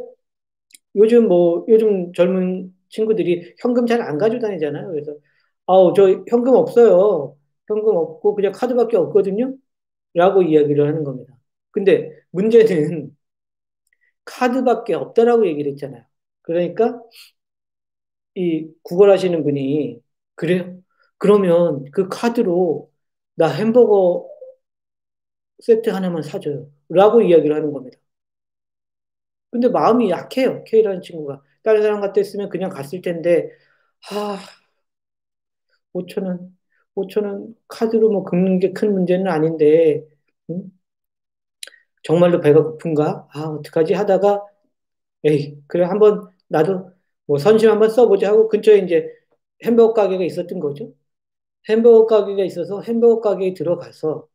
요즘 젊은 친구들이 현금 잘 안 가지고 다니잖아요. 그래서, 저 현금 없어요. 현금 없고 그냥 카드밖에 없거든요. 라고 이야기를 하는 겁니다. 근데 문제는 카드밖에 없다라고 얘기를 했잖아요. 그러니까 이 구걸하시는 분이, 그래요? 그러면 그 카드로 나 햄버거 세트 하나만 사줘요. 라고 이야기를 하는 겁니다. 근데 마음이 약해요. K라는 친구가. 다른 사람 같았으면 그냥 갔을 텐데, 아, 5천 원, 5천 원 카드로 뭐 긁는 게 큰 문제는 아닌데, 음? 정말로 배가 고픈가? 어떡하지 하다가, 에이, 그래, 한번, 나도 뭐 선심 한번 써보자 하고 근처에 이제 햄버거 가게가 있었던 거죠. 햄버거 가게가 있어서 햄버거 가게에 들어가서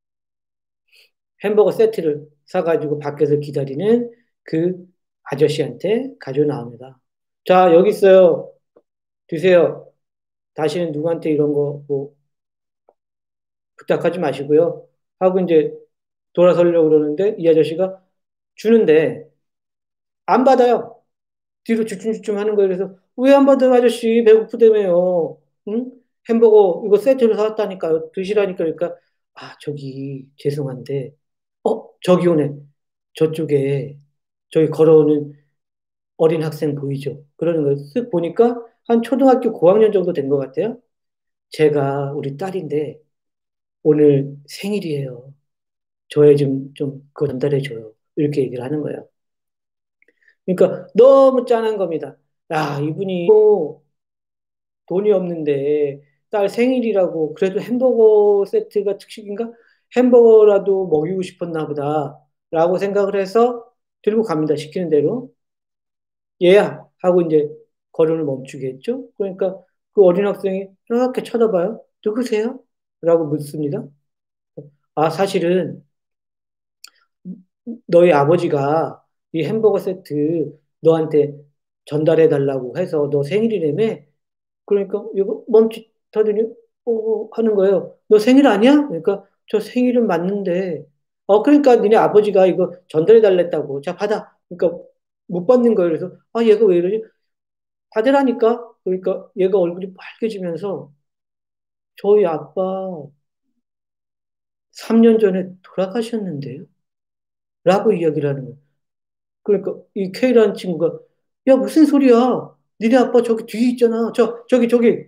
햄버거 세트를 사가지고 밖에서 기다리는 그 아저씨한테 가져 나옵니다. 자, 여기 있어요. 드세요. 다시는 누구한테 이런 거 뭐 부탁하지 마시고요. 하고 이제 돌아서려고 그러는데 이 아저씨가 주는데 안 받아요. 뒤로 주춤주춤 하는 거예요. 그래서 왜 안 받아요, 아저씨? 배고프다며요. 응? 햄버거 이거 세트로 사왔다니까요. 드시라니까. 그러니까 저기 죄송한데 저기 오네. 저쪽에 저기 걸어오는 어린 학생 보이죠? 그러는 거예요. 쓱 보니까 한 초등학교 고학년 정도 된 것 같아요. 제가 우리 딸인데 오늘 생일이에요. 저에 좀 그거 전달해줘요. 이렇게 얘기를 하는 거예요. 그러니까 너무 짠한 겁니다. 이분이 또 돈이 없는데 딸 생일이라고 그래도 햄버거 세트가 특식인가? 햄버거라도 먹이고 싶었나 보다. 라고 생각을 해서 들고 갑니다. 시키는 대로. 얘야! 하고 이제 걸음을 멈추게 했죠. 그러니까 그 어린 학생이 이렇게 쳐다봐요. 누구세요? 라고 묻습니다. 사실은 너희 아버지가 이 햄버거 세트 너한테 전달해 달라고 해서 너 생일이라며? 그러니까 이거 멈칫하더니 하는 거예요. 너 생일 아니야? 그러니까 저 생일은 맞는데 그러니까 니네 아버지가 이거 전달해 달랬다고. 자, 받아. 그러니까 못 받는 거예요. 그래서 얘가 왜 이러지? 받으라니까. 그러니까 얘가 얼굴이 빨개지면서 저희 아빠 3년 전에 돌아가셨는데요. 라고 이야기를 하는 거예요. 그러니까 이 K라는 친구가 야 무슨 소리야? 니네 아빠 저기 뒤에 있잖아. 저기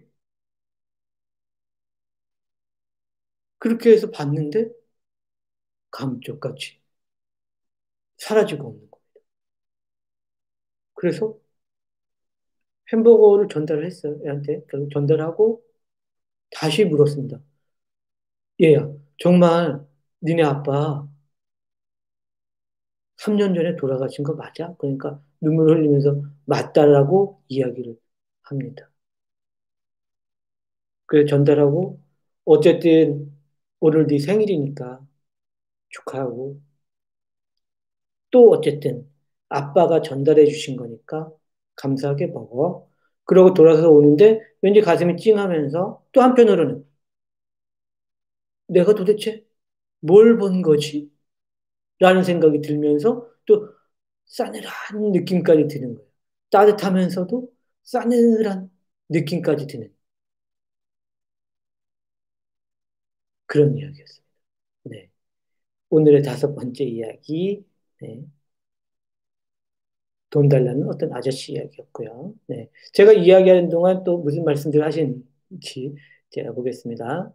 그렇게 해서 봤는데 감쪽같이 사라지고 없는 거예요. 그래서 햄버거를 전달을 했어요. 애한테 결국 전달하고 다시 물었습니다. 얘야 정말 니네 아빠 3년 전에 돌아가신 거 맞아? 그러니까 눈물 흘리면서 맞다라고 이야기를 합니다. 그래 전달하고 어쨌든 오늘 네 생일이니까 축하하고 또 어쨌든 아빠가 전달해 주신 거니까 감사하게 먹어. 그러고 돌아서 오는데 왠지 가슴이 찡하면서 또 한편으로는 내가 도대체 뭘 본 거지? 라는 생각이 들면서 또 싸늘한 느낌까지 드는 거예요. 따뜻하면서도 싸늘한 느낌까지 드는 그런 이야기였습니다. 네. 오늘의 다섯 번째 이야기, 네. 돈 달라는 어떤 아저씨 이야기였고요. 네. 제가 이야기하는 동안 또 무슨 말씀들 하시는지 제가 보겠습니다.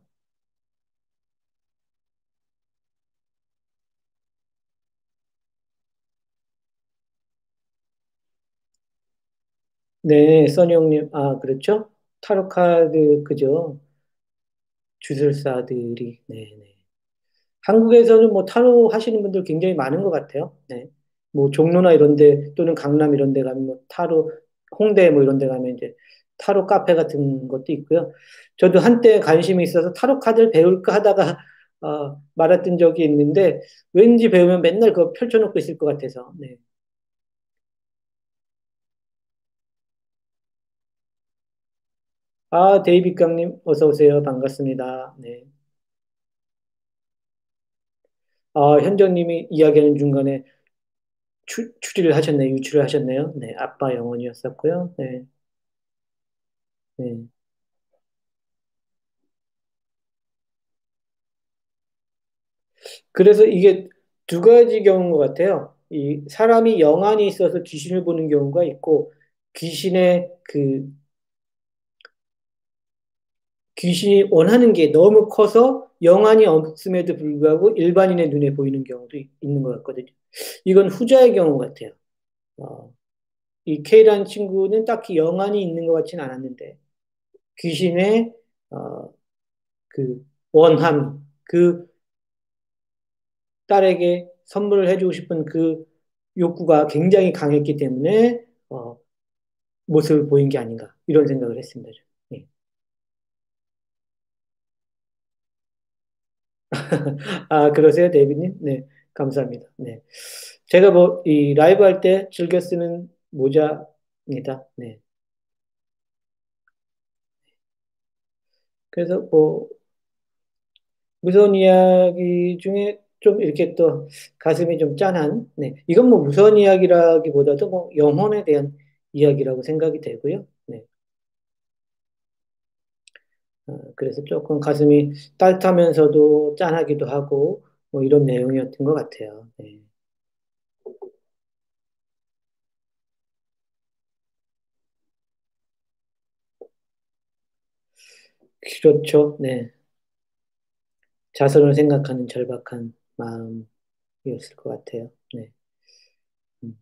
네, 써니 형님, 그렇죠? 타로 카드, 그죠? 주술사들이, 네, 네. 한국에서는 뭐 타로 하시는 분들 굉장히 많은 것 같아요. 네. 뭐 종로나 이런 데 또는 강남 이런 데 가면 뭐 타로, 홍대 뭐 이런 데 가면 이제 타로 카페 같은 것도 있고요. 저도 한때 관심이 있어서 타로 카드를 배울까 하다가 말았던 적이 있는데 왠지 배우면 맨날 그거 펼쳐놓고 있을 것 같아서. 네. 데이빗 강님 어서 오세요. 반갑습니다. 네. 현정님이 이야기하는 중간에 추리를 하셨네요. 유출을 하셨네요. 네. 아빠 영혼이었었고요. 네. 네. 그래서 이게 두 가지 경우인 것 같아요. 이 사람이 영안이 있어서 귀신을 보는 경우가 있고, 귀신의 그, 귀신이 원하는 게 너무 커서 영안이 없음에도 불구하고 일반인의 눈에 보이는 경우도 있는 것 같거든요. 이건 후자의 경우 같아요. 어, 이 K라는 친구는 딱히 영안이 있는 것 같지는 않았는데, 귀신의, 어, 그 원함, 그 딸에게 선물을 해주고 싶은 그 욕구가 굉장히 강했기 때문에 모습을 보인 게 아닌가 이런 생각을 했습니다. 네. 그러세요, 데이비님? 네, 감사합니다. 네, 제가 뭐 이 라이브 할 때 즐겨 쓰는 모자입니다. 네, 그래서 뭐 무서운 이야기 중에 좀 이렇게 또 가슴이 좀 짠한, 네, 이건 뭐 무서운 이야기라기보다도 뭐 영혼에 대한 이야기라고 생각이 되고요. 네. 그래서 조금 가슴이 따뜻하면서도 짠하기도 하고 뭐 이런 내용이었던 것 같아요. 네. 그렇죠. 네. 자손을 생각하는 절박한 마음이었을 것 같아요. 네. 음.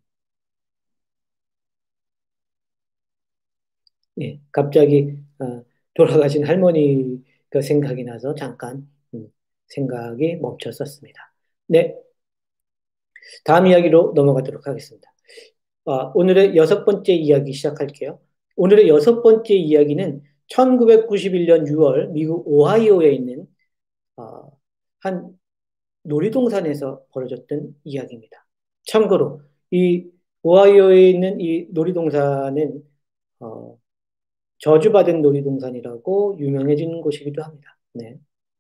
네. 갑자기 돌아가신 할머니가 생각이 나서 잠깐 생각이 멈췄었습니다. 네. 다음 이야기로 넘어가도록 하겠습니다. 오늘의 여섯 번째 이야기 시작할게요. 오늘의 여섯 번째 이야기는 1991년 6월 미국 오하이오에 있는 어, 한 놀이동산에서 벌어졌던 이야기입니다. 참고로 이 오하이오에 있는 이 놀이동산은 어, 저주받은 놀이동산이라고 유명해진 곳이기도 합니다. 네.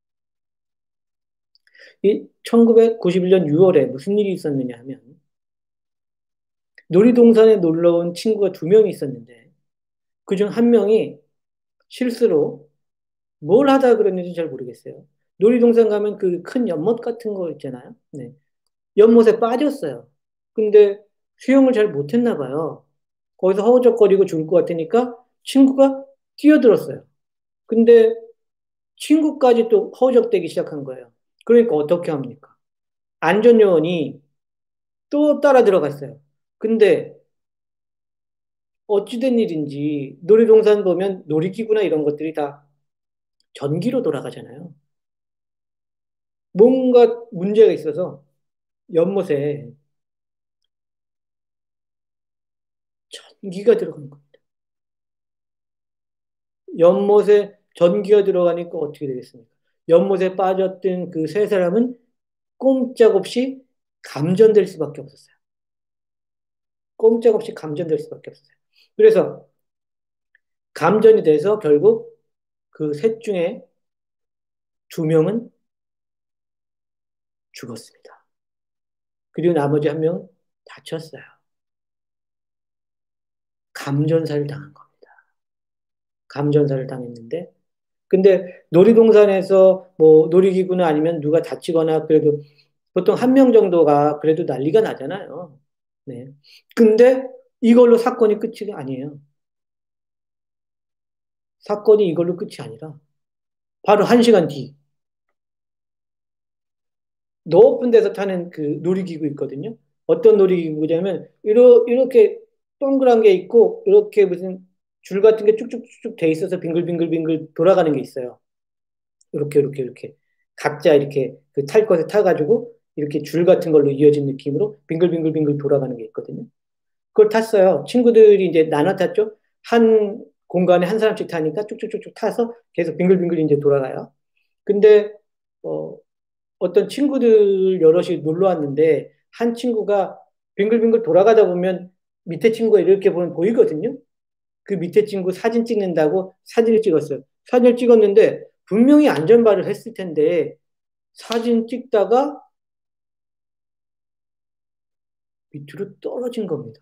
이 1991년 6월에 무슨 일이 있었느냐 하면 놀이동산에 놀러 온 친구가 두 명이 있었는데 그중 한 명이 실수로 뭘 하다 그랬는지 잘 모르겠어요. 놀이동산 가면 그 큰 연못 같은 거 있잖아요. 네. 연못에 빠졌어요. 근데 수영을 잘 못했나 봐요. 거기서 허우적거리고 죽을 것 같으니까 친구가 뛰어들었어요. 근데 친구까지 또 허우적대기 시작한 거예요. 그러니까 어떻게 합니까? 안전요원이 또 따라 들어갔어요. 근데 어찌된 일인지 놀이동산 보면 놀이기구나 이런 것들이 다 전기로 돌아가잖아요. 뭔가 문제가 있어서 연못에 전기가 들어간 겁니다. 연못에 전기가 들어가니까 어떻게 되겠습니까? 연못에 빠졌던 그 세 사람은 꼼짝없이 감전될 수밖에 없었어요. 꼼짝없이 감전될 수밖에 없었어요. 그래서 감전이 돼서 결국 그 셋 중에 두 명은 죽었습니다. 그리고 나머지 한 명은 다쳤어요. 감전사를 당한 겁니다. 감전사를 당했는데 근데 놀이동산에서 뭐 놀이기구나 아니면 누가 다치거나 그래도 보통 한 명 정도가 그래도 난리가 나잖아요. 네. 근데 이걸로 사건이 끝이 아니에요. 사건이 이걸로 끝이 아니라 바로 한 시간 뒤 높은 데서 타는 그 놀이기구 있거든요. 어떤 놀이기구냐면 이렇게 동그란 게 있고 이렇게 무슨 줄 같은 게 쭉쭉쭉 돼 있어서 빙글빙글빙글 돌아가는 게 있어요. 이렇게 각자 이렇게 그 탈 것에 타가지고 이렇게 줄 같은 걸로 이어진 느낌으로 빙글빙글빙글 돌아가는 게 있거든요. 그걸 탔어요. 친구들이 이제 나눠 탔죠. 한 공간에 한 사람씩 타니까 쭉쭉쭉쭉 타서 계속 빙글빙글 이제 돌아가요. 근데, 어, 어떤 친구들 여럿이 놀러 왔는데, 한 친구가 빙글빙글 돌아가다 보면 밑에 친구가 이렇게 보면 보이거든요. 그 밑에 친구 사진 찍는다고 사진을 찍었어요. 사진을 찍었는데, 분명히 안전바를 했을 텐데, 사진 찍다가 밑으로 떨어진 겁니다.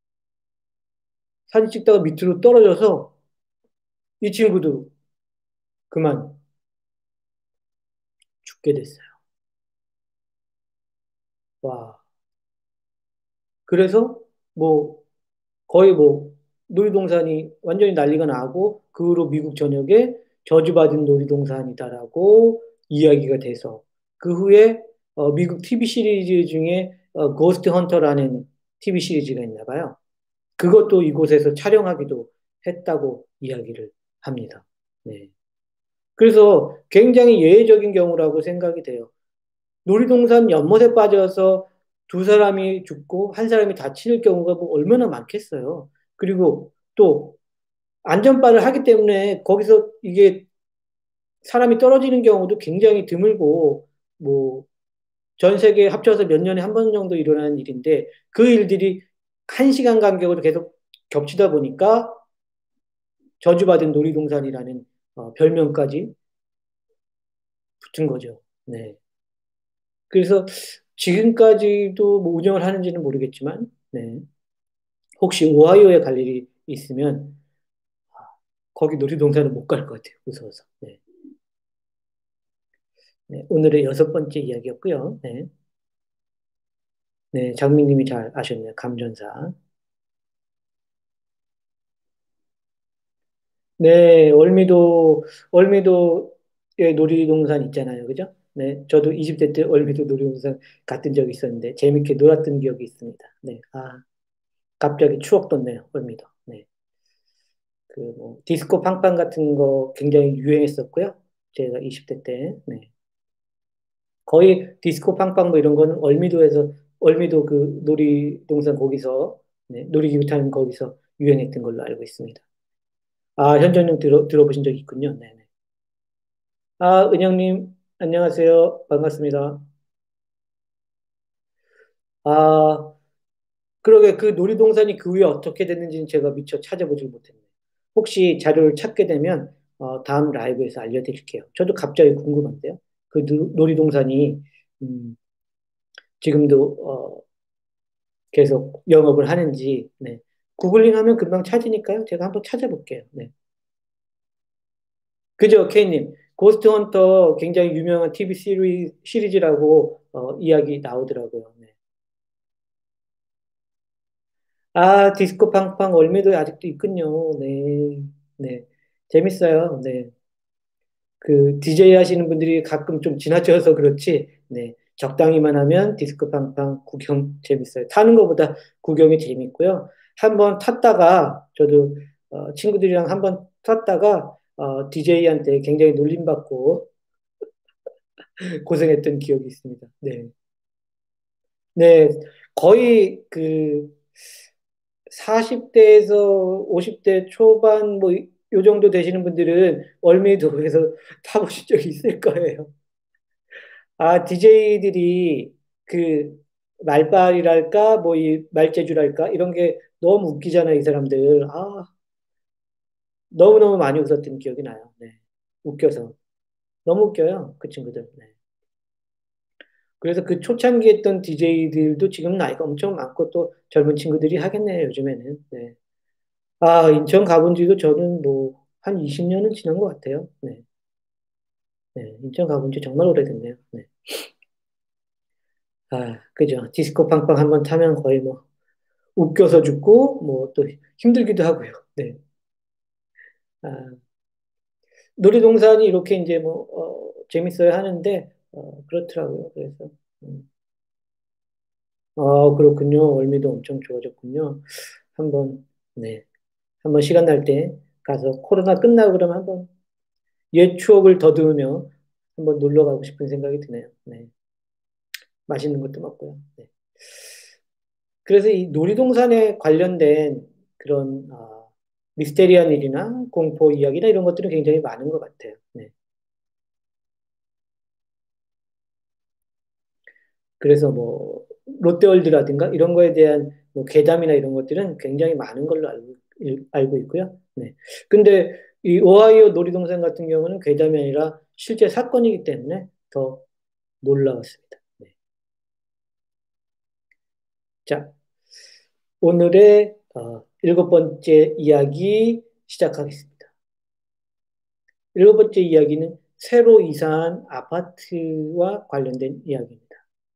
사진 찍다가 밑으로 떨어져서 이 친구도 그만 죽게 됐어요. 와. 그래서 뭐 거의 뭐 놀이동산이 완전히 난리가 나고 그 후로 미국 전역에 저주받은 놀이동산이다라고 이야기가 돼서 그 후에 미국 TV 시리즈 중에 고스트 헌터라는 TV 시리즈가 있나 봐요. 그것도 이곳에서 촬영하기도 했다고 이야기를 합니다. 네. 그래서 굉장히 예외적인 경우라고 생각이 돼요. 놀이동산 연못에 빠져서 두 사람이 죽고 한 사람이 다치는 경우가 뭐 얼마나 많겠어요. 그리고 또 안전바를 하기 때문에 거기서 이게 사람이 떨어지는 경우도 굉장히 드물고 뭐 전 세계 합쳐서 몇 년에 한 번 정도 일어나는 일인데 그 일들이 한 시간 간격으로 계속 겹치다 보니까 저주받은 놀이동산이라는 별명까지 붙은 거죠. 네. 그래서 지금까지도 뭐 운영을 하는지는 모르겠지만, 네. 혹시 오하이오에 갈 일이 있으면 거기 놀이동산은 못 갈 것 같아요. 무서워서. 네. 네. 오늘의 여섯 번째 이야기였고요. 네. 네. 장미님이 잘 아셨네요. 감전사. 네. 월미도에 놀이동산 있잖아요. 그죠? 네. 저도 20대 때 월미도 놀이동산 갔던 적이 있었는데 재밌게 놀았던 기억이 있습니다. 네. 아, 갑자기 추억 돋네요. 월미도. 네. 그 뭐 디스코 팡팡 같은 거 굉장히 유행했었고요. 제가 20대 때. 네. 거의 디스코 팡팡 뭐 이런 거는 월미도 그 놀이동산 거기서 네, 놀이기구 타는 거기서 유행했던 걸로 알고 있습니다. 아, 현정님 들어보신 적 있군요. 네네. 아, 은영님, 안녕하세요. 반갑습니다. 아, 그러게 그 놀이동산이 그 후에 어떻게 됐는지는 제가 미처 찾아보질 못했네요. 혹시 자료를 찾게 되면 다음 라이브에서 알려드릴게요. 저도 갑자기 궁금한데요. 그 놀이동산이 지금도 계속 영업을 하는지 네. 구글링하면 금방 찾으니까요. 제가 한번 찾아볼게요. 네. 그죠, 케이님. 고스트 헌터 굉장히 유명한 TV 시리즈라고 이야기 나오더라고요. 네. 아, 디스코 팡팡 월미도에 아직도 있군요. 네. 네. 재밌어요. 네. 그 DJ 하시는 분들이 가끔 좀 지나쳐서 그렇지. 네. 적당히만 하면 디스코 팡팡 구경 재밌어요. 타는 것보다 구경이 재밌고요. 한번 탔다가 저도 친구들이랑 한번 탔다가 DJ한테 굉장히 놀림받고 고생했던 기억이 있습니다. 네. 네. 거의 그 40대에서 50대 초반 뭐 요 정도 되시는 분들은 월미도에서 타보신 적이 있을 거예요. 아, DJ들이 그 말발이랄까, 뭐 이 말재주랄까, 이런 게 너무 웃기잖아요, 이 사람들. 아, 너무너무 많이 웃었던 기억이 나요. 네. 웃겨서. 너무 웃겨요, 그 친구들. 네. 그래서 그 초창기 했던 DJ들도 지금 나이가 엄청 많고 또 젊은 친구들이 하겠네요, 요즘에는. 네. 아, 인천 가본 지도 저는 뭐 한 20년은 지난 것 같아요. 네. 네. 인천 가본 지 정말 오래됐네요. 네. 아, 그죠. 디스코 팡팡 한번 타면 거의 뭐 웃겨서 죽고 뭐 또 힘들기도 하고요. 네. 아, 놀이동산이 이렇게 이제 뭐 재밌어야 하는데 그렇더라고요. 그래서 그렇군요. 월미도 엄청 좋아졌군요. 한번 네. 한번 시간 날 때 가서 코로나 끝나고 그러면 한번 옛 추억을 더듬으며 한번 놀러 가고 싶은 생각이 드네요. 네. 맛있는 것도 먹고요. 네. 그래서 이 놀이동산에 관련된 그런 미스테리한 일이나 공포 이야기나 이런 것들은 굉장히 많은 것 같아요. 네. 그래서 뭐 롯데월드라든가 이런 거에 대한 뭐 괴담이나 이런 것들은 굉장히 많은 걸로 알고 있고요. 네. 근데 이 오하이오 놀이동산 같은 경우는 괴담이 아니라 실제 사건이기 때문에 더 놀라웠습니다. 네. 자, 오늘의 일곱 번째 이야기 시작하겠습니다. 일곱 번째 이야기는 새로 이사한 아파트와 관련된 이야기입니다.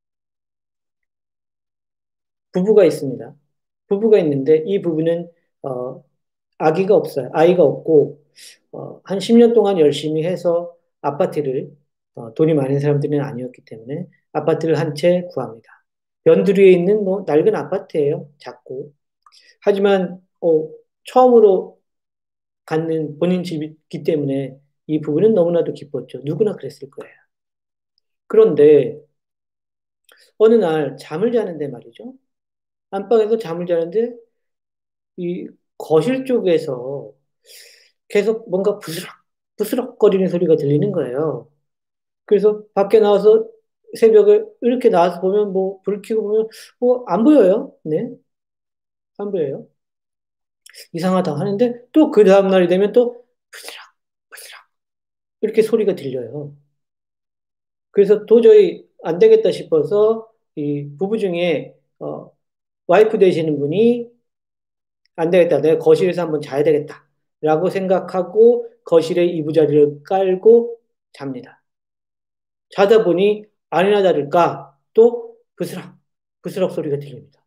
부부가 있습니다. 부부가 있는데 이 부부는 어, 아기가 없어요. 아이가 없고 한 10년 동안 열심히 해서 아파트를 돈이 많은 사람들은 아니었기 때문에 아파트를 한 채 구합니다. 변두리에 있는 뭐 낡은 아파트예요. 작고. 하지만 처음으로 갖는 본인 집이기 때문에 이 부부는 너무나도 기뻤죠. 누구나 그랬을 거예요. 그런데 어느 날 잠을 자는데 말이죠. 안방에서 잠을 자는데 이 거실 쪽에서 계속 뭔가 부스럭거리는 소리가 들리는 거예요. 그래서 밖에 나와서 새벽에 이렇게 나와서 보면 뭐 불 켜고 보면 뭐 안 보여요. 네, 안 보여요. 이상하다 하는데 또 그 다음 날이 되면 또 부스럭 부스럭 이렇게 소리가 들려요. 그래서 도저히 안 되겠다 싶어서 이 부부 중에 와이프 되시는 분이 안 되겠다. 내가 거실에서 한번 자야 되겠다. 라고 생각하고 거실에 이부자리를 깔고 잡니다. 자다 보니 아니나 다를까 또 부스럭, 부스럭 소리가 들립니다.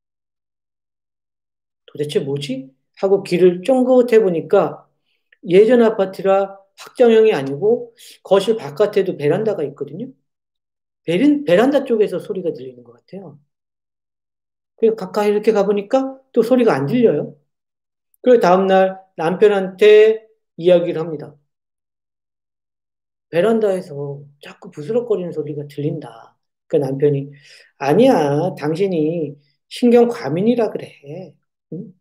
도대체 뭐지? 하고 귀를 쫑긋해 보니까 예전 아파트라 확장형이 아니고 거실 바깥에도 베란다가 있거든요. 베란다 쪽에서 소리가 들리는 것 같아요. 그래서 가까이 이렇게 가보니까 또 소리가 안 들려요. 그리고 다음날 남편한테 이야기를 합니다. 베란다에서 자꾸 부스럭거리는 소리가 들린다. 그 남편이 아니야, 당신이 신경 과민이라 그래. 응?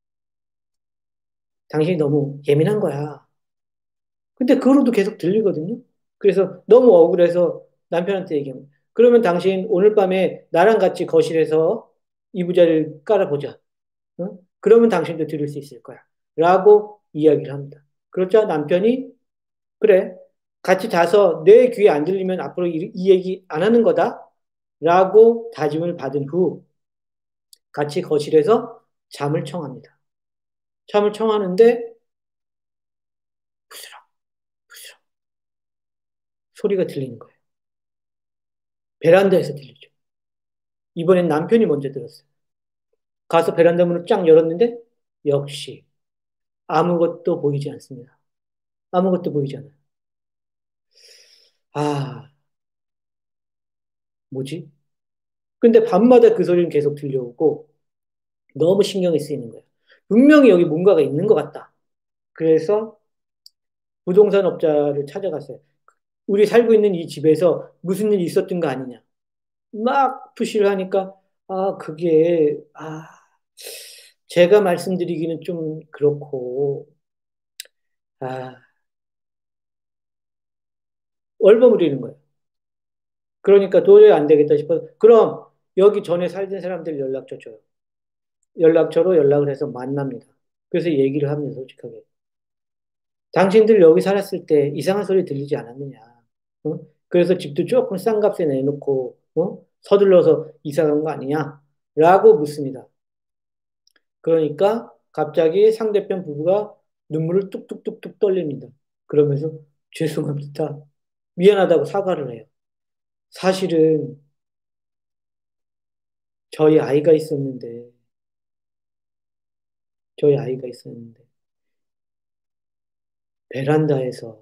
당신이 너무 예민한 거야. 근데 그 후로도 계속 들리거든요. 그래서 너무 억울해서 남편한테 얘기합니다. 그러면 당신 오늘 밤에 나랑 같이 거실에서 이부자리를 깔아보자. 응? 그러면 당신도 들을 수 있을 거야. 라고 이야기를 합니다. 그렇죠? 남편이 그래. 같이 자서 내 귀에 안 들리면 앞으로 이 얘기 안 하는 거다. 라고 다짐을 받은 후 같이 거실에서 잠을 청합니다. 잠을 청하는데 부스럭 부스럭 소리가 들리는 거예요. 베란다에서 들리죠. 이번엔 남편이 먼저 들었어요. 가서 베란다 문을 쫙 열었는데 역시 아무것도 보이지 않습니다. 아무것도 보이지 않아요. 아, 뭐지? 근데 밤마다 그 소리는 계속 들려오고 너무 신경이 쓰이는 거예요. 분명히 여기 뭔가가 있는 것 같다. 그래서 부동산 업자를 찾아갔어요. 우리 살고 있는 이 집에서 무슨 일이 있었던 거 아니냐. 막 푸시를 하니까, 제가 말씀드리기는 좀 그렇고, 아, 얼버무리는 거예요. 그러니까 도저히 안 되겠다 싶어서, 그럼 여기 전에 살던 사람들 연락처 줘요. 연락처로 연락을 해서 만납니다. 그래서 얘기를 합니다, 솔직하게. 당신들 여기 살았을 때 이상한 소리 들리지 않았느냐. 어? 그래서 집도 조금 싼 값에 내놓고, 서둘러서 이사 간 거 아니냐? 라고 묻습니다. 그러니까 갑자기 상대편 부부가 눈물을 뚝뚝뚝뚝 떨립니다. 그러면서 죄송합니다. 미안하다고 사과를 해요. 사실은 저희 아이가 있었는데, 저희 아이가 있었는데, 베란다에서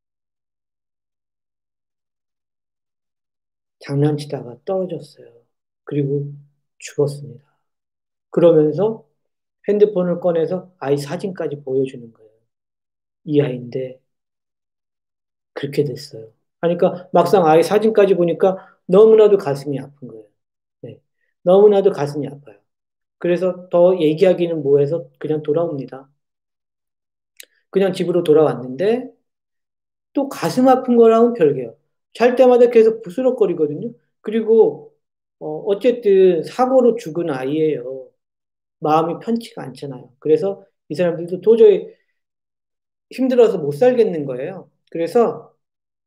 장난치다가 떨어졌어요. 그리고 죽었습니다. 그러면서 핸드폰을 꺼내서 아이 사진까지 보여주는 거예요. 이 아이인데 그렇게 됐어요. 그러니까 막상 아이 사진까지 보니까 너무나도 가슴이 아픈 거예요. 네. 너무나도 가슴이 아파요. 그래서 더 얘기하기는 뭐해서 그냥 돌아옵니다. 그냥 집으로 돌아왔는데 또 가슴 아픈 거랑은 별개요. 잘 때마다 계속 부스럭거리거든요. 그리고 어쨌든 사고로 죽은 아이예요. 마음이 편치가 않잖아요. 그래서 이 사람들도 도저히 힘들어서 못 살겠는 거예요. 그래서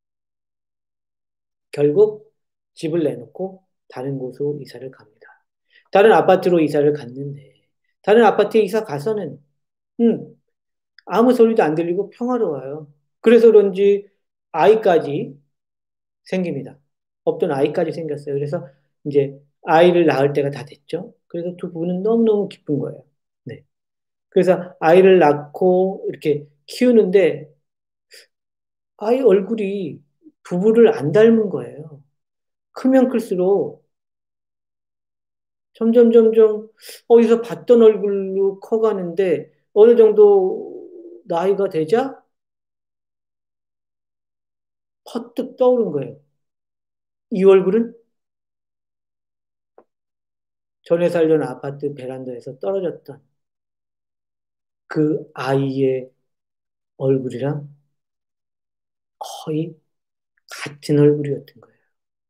결국 집을 내놓고 다른 곳으로 이사를 갑니다. 다른 아파트로 이사를 갔는데 다른 아파트에 이사 가서는 음, 아무 소리도 안 들리고 평화로워요. 그래서 그런지 아이까지 생깁니다. 없던 아이까지 생겼어요. 그래서 이제 아이를 낳을 때가 다 됐죠. 그래서 두 부부는 너무너무 기쁜 거예요. 네. 그래서 아이를 낳고 이렇게 키우는데 아이 얼굴이 부부를 안 닮은 거예요. 크면 클수록 점점 어디서 봤던 얼굴로 커가는데 어느 정도 나이가 되자 퍼뜩 떠오른 거예요. 이 얼굴은 전에 살던 아파트 베란다에서 떨어졌던 그 아이의 얼굴이랑 거의 같은 얼굴이었던 거예요.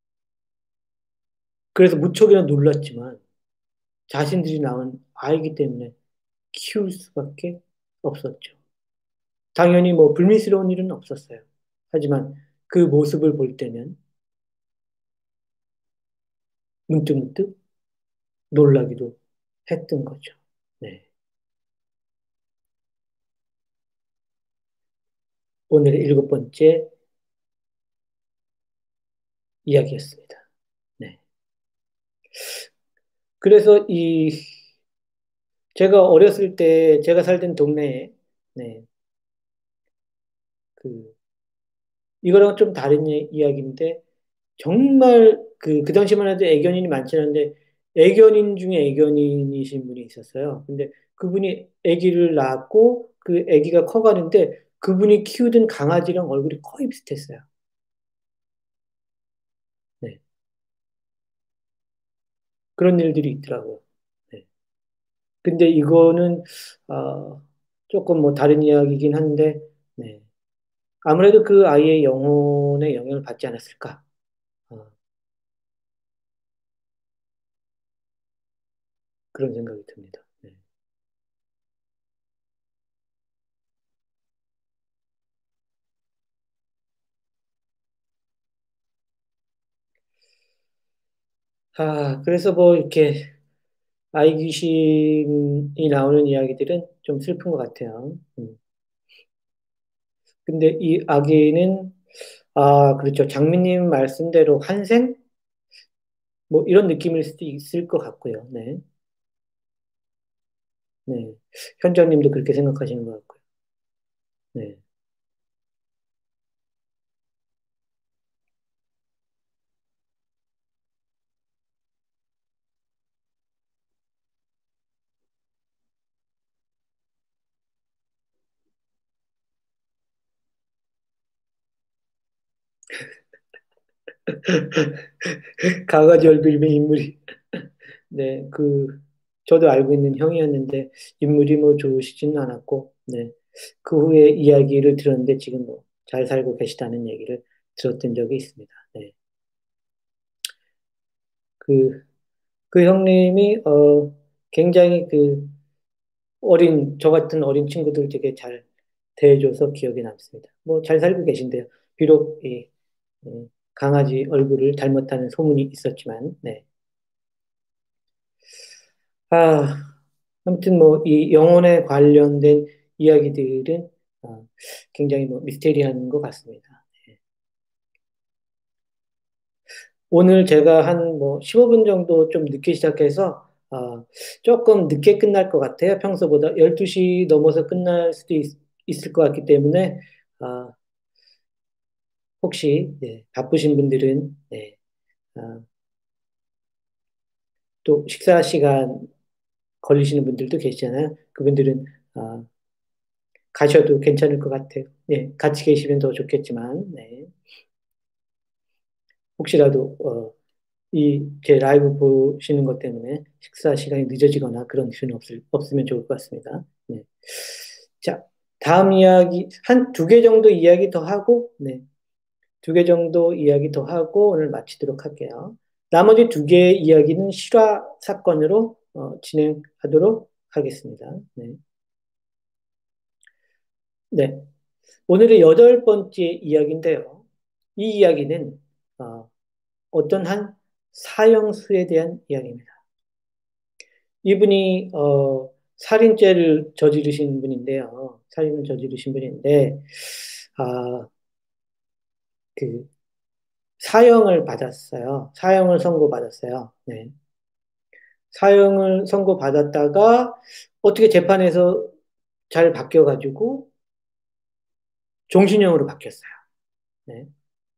그래서 무척이나 놀랐지만 자신들이 낳은 아이기 때문에 키울 수밖에 없었죠. 당연히 뭐 불미스러운 일은 없었어요. 하지만 그 모습을 볼 때는 문득문득 놀라기도 했던 거죠. 네. 오늘의 일곱 번째 이야기였습니다. 네. 그래서 제가 어렸을 때 제가 살던 동네에 네, 그 이거랑 좀 다른 이야기인데 정말 그 당시만 해도 애견인이 많지 않은데 애견인 중에 애견인이신 분이 있었어요. 근데 그분이 아기를 낳았고 그 아기가 커가는데 그분이 키우던 강아지랑 얼굴이 거의 비슷했어요. 네. 그런 일들이 있더라고요. 네. 근데 이거는 어, 조금 뭐 다른 이야기이긴 한데 네. 아무래도 그 아이의 영혼에 영향을 받지 않았을까 어, 그런 생각이 듭니다. 네. 그래서 뭐 이렇게 아이 귀신이 나오는 이야기들은 좀 슬픈 것 같아요. 근데 이 아기는, 그렇죠. 장미님 말씀대로 환생? 뭐 이런 느낌일 수도 있을 것 같고요. 네. 네. 현정님도 그렇게 생각하시는 것 같고요. 네. 강아지 얼굴이면 인물이, 네. 저도 알고 있는 형이었는데, 인물이 뭐 좋으시지는 않았고, 네. 그 후에 이야기를 들었는데, 지금 뭐 잘 살고 계시다는 얘기를 들었던 적이 있습니다. 네. 그, 그 형님이 굉장히 저 같은 어린 친구들 되게 잘 대해줘서 기억에 남습니다. 뭐 잘 살고 계신데요. 비록 강아지 얼굴을 닮았다는 소문이 있었지만, 네. 아, 아무튼 뭐 이 영혼에 관련된 이야기들은 아, 굉장히 뭐 미스테리한 것 같습니다. 오늘 제가 한 뭐 15분 정도 좀 늦게 시작해서 조금 늦게 끝날 것 같아요. 평소보다 12시 넘어서 끝날 수도 있을 것 같기 때문에 아, 혹시 네, 바쁘신 분들은 네, 아, 또 식사 시간 걸리시는 분들도 계시잖아요. 그분들은 아, 가셔도 괜찮을 것 같아요. 네, 같이 계시면 더 좋겠지만 네, 혹시라도 이 제 라이브 보시는 것 때문에 식사 시간이 늦어지거나 그런 일은 없으면 좋을 것 같습니다. 네. 자, 다음 이야기, 한 두 개 정도 이야기 더 하고, 네. 두 개 정도 이야기 더 하고 오늘 마치도록 할게요. 나머지 두 개의 이야기는 실화 사건으로 진행하도록 하겠습니다. 네. 네. 오늘의 여덟 번째 이야기인데요. 이 이야기는 어떤 한 사형수에 대한 이야기입니다. 이분이 살인죄를 저지르신 분인데요. 살인을 저지르신 분인데 아, 그 사형을 받았어요. 사형을 선고받았어요. 네. 사형을 선고받았다가 어떻게 재판에서 잘 바뀌어가지고 종신형으로 바뀌었어요. 네.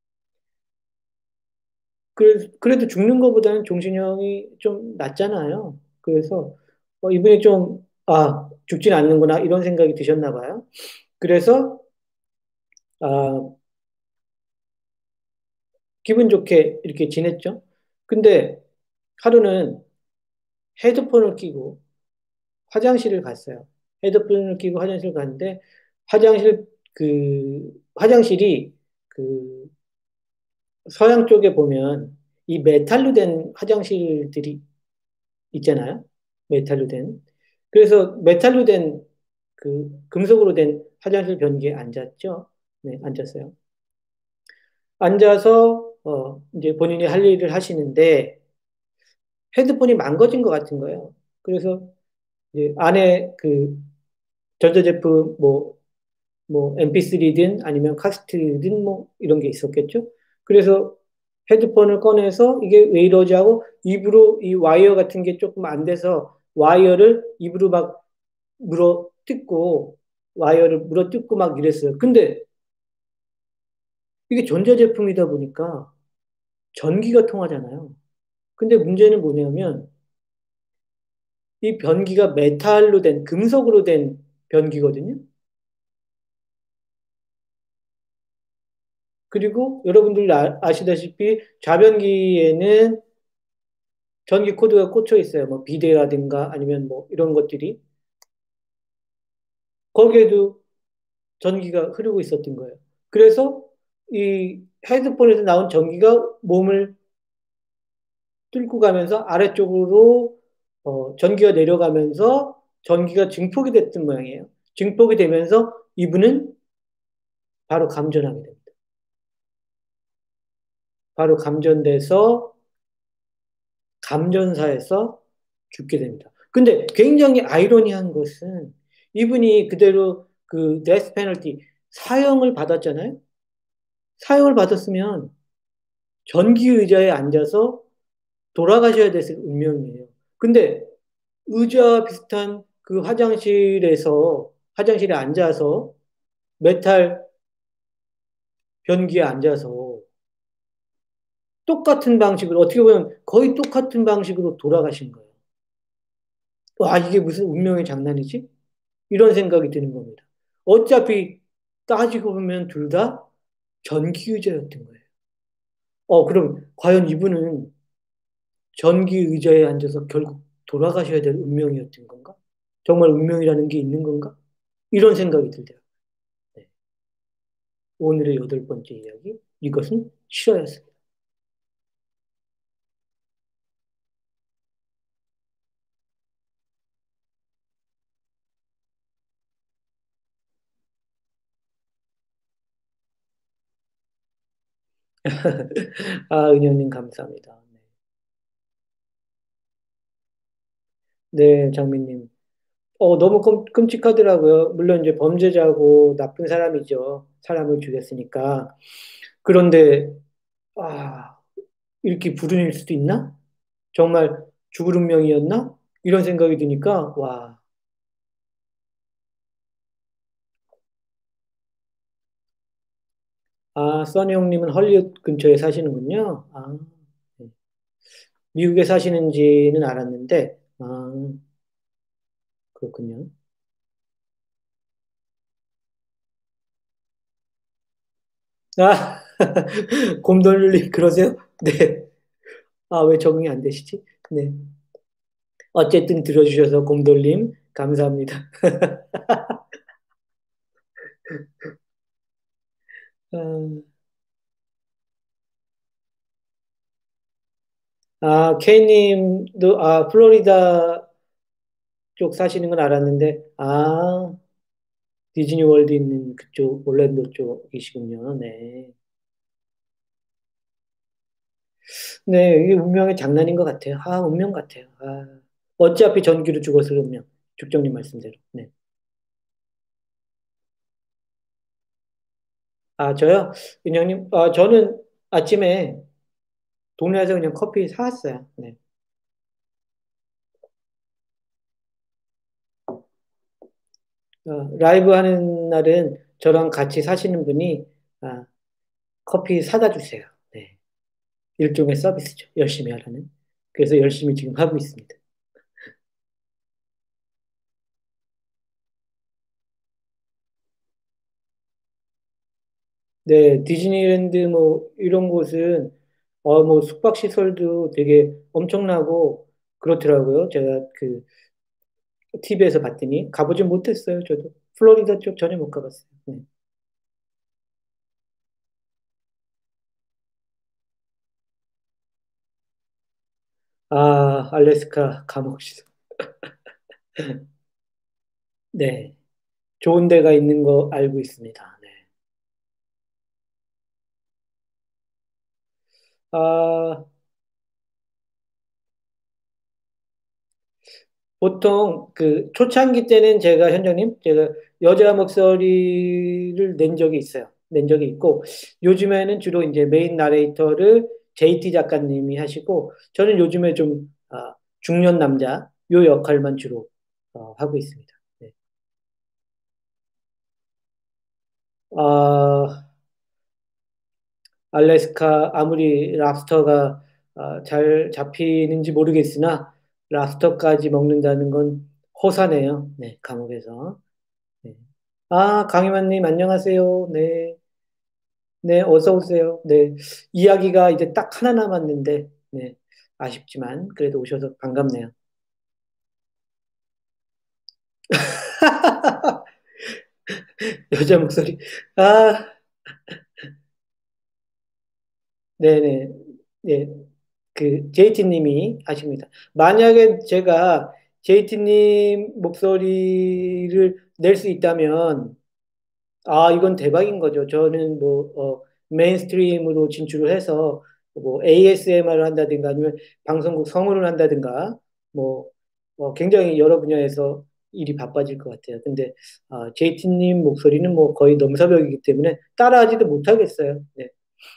그래도 죽는 것보다는 종신형이 좀 낫잖아요. 그래서 이분이 좀, 죽진 않는구나 이런 생각이 드셨나 봐요. 그래서 아, 기분 좋게 이렇게 지냈죠. 근데 하루는 헤드폰을 끼고 화장실을 갔어요. 헤드폰을 끼고 화장실을 갔는데 화장실이 그 서양 쪽에 보면 이 메탈로 된 화장실들이 있잖아요. 메탈로 된. 그래서 메탈로 된 금속으로 된 화장실 변기에 앉았죠. 네, 앉았어요. 앉아서 이제 본인이 할 일을 하시는데 헤드폰이 망가진 것 같은 거예요. 그래서 이제 안에 전자제품 MP3든 아니면 카세트든 이런 게 있었겠죠. 그래서 헤드폰을 꺼내서 이게 왜 이러지 하고 입으로 이 와이어 같은 게 조금 안 돼서 와이어를 입으로 막 물어 뜯고 와이어를 물어 뜯고 막 이랬어요. 근데 이게 전자제품이다 보니까 전기가 통하잖아요. 근데 문제는 뭐냐면 이 변기가 메탈로 된 금속으로 된 변기거든요. 그리고 여러분들 아시다시피 좌변기에는 전기 코드가 꽂혀 있어요. 뭐 비데라든가 아니면 뭐 이런 것들이 거기에도 전기가 흐르고 있었던 거예요. 그래서 이 헤드폰에서 나온 전기가 몸을 뚫고 가면서 아래쪽으로 전기가 내려가면서 전기가 증폭이 됐던 모양이에요. 증폭이 되면서 이분은 바로 감전하게 됩니다. 바로 감전돼서 감전사에서 죽게 됩니다. 근데 굉장히 아이러니한 것은 이분이 그대로 데스 페널티 사형을 받았잖아요. 사형을 받았으면 전기 의자에 앉아서 돌아가셔야 됐을 운명이에요. 근데 의자 비슷한 그 화장실에 앉아서 메탈 변기에 앉아서 똑같은 방식으로 어떻게 보면 거의 똑같은 방식으로 돌아가신 거예요. 와, 이게 무슨 운명의 장난이지? 이런 생각이 드는 겁니다. 어차피 따지고 보면 둘 다 전기의자였던 거예요. 그럼 과연 이분은 전기의자에 앉아서 결국 돌아가셔야 될 운명이었던 건가? 정말 운명이라는 게 있는 건가? 이런 생각이 들더라고요. 네. 오늘의 여덟 번째 이야기, 이것은 실화였습니다. 은영님 감사합니다. 네, 장미님. 너무 끔찍하더라고요. 물론 이제 범죄자고 나쁜 사람이죠. 사람을 죽였으니까. 그런데, 아, 이렇게 불운일 수도 있나? 정말 죽을 운명이었나? 이런 생각이 드니까, 와. 써니 형님은 헐리우드 근처에 사시는군요. 네. 미국에 사시는지는 알았는데, 그렇군요. 아, 곰돌리 그러세요? 네. 왜 적응이 안 되시지? 네. 어쨌든 들어주셔서 곰돌림 감사합니다. 어, K님도, 플로리다 쪽 사시는 건 알았는데, 디즈니 월드 있는 그쪽, 올랜도 쪽이시군요. 네. 네, 이게 운명의 장난인 것 같아요. 운명 같아요. 어차피 전기로 죽었을 운명. 죽정님 말씀대로. 네. 저요? 은영님, 저는 아침에 동네에서 그냥 커피 사왔어요. 네. 라이브 하는 날은 저랑 같이 사시는 분이 아, 커피 사다 주세요. 네. 일종의 서비스죠. 열심히 하라는. 그래서 열심히 지금 하고 있습니다. 네, 디즈니랜드 뭐 이런 곳은 뭐 숙박 시설도 되게 엄청나고 그렇더라고요. 제가 그 TV에서 봤더니 가보진 못했어요. 저도 플로리다 쪽 전혀 못 가봤어요. 네. 알래스카 감옥 시설. 네, 좋은 데가 있는 거 알고 있습니다. 네. 아, 보통 그 초창기 때는 제가 현정님 제가 여자 목소리를 낸 적이 있어요. 낸 적이 있고 요즘에는 주로 이제 메인 나레이터를 JT 작가님이 하시고 저는 요즘에 좀 중년 남자 요 역할만 주로 하고 있습니다. 네. 아, 알래스카 아무리 랍스터가 잘 잡히는지 모르겠으나 랍스터까지 먹는다는 건 호사네요. 네, 감옥에서. 네. 강희만님, 안녕하세요. 네, 네, 어서 오세요. 네, 이야기가 이제 딱 하나 남았는데, 네, 아쉽지만, 그래도 오셔서 반갑네요. 여자 목소리. 아, 네네. 네, 그, JT님이 하십니다. 만약에 제가 JT님 목소리를 낼 수 있다면, 이건 대박인 거죠. 저는 뭐, 메인스트림으로 진출을 해서 뭐 ASMR을 한다든가 아니면 방송국 성우를 한다든가 뭐, 굉장히 여러 분야에서 일이 바빠질 것 같아요. 근데, JT님 목소리는 뭐 거의 넘사벽이기 때문에 따라하지도 못하겠어요. 네.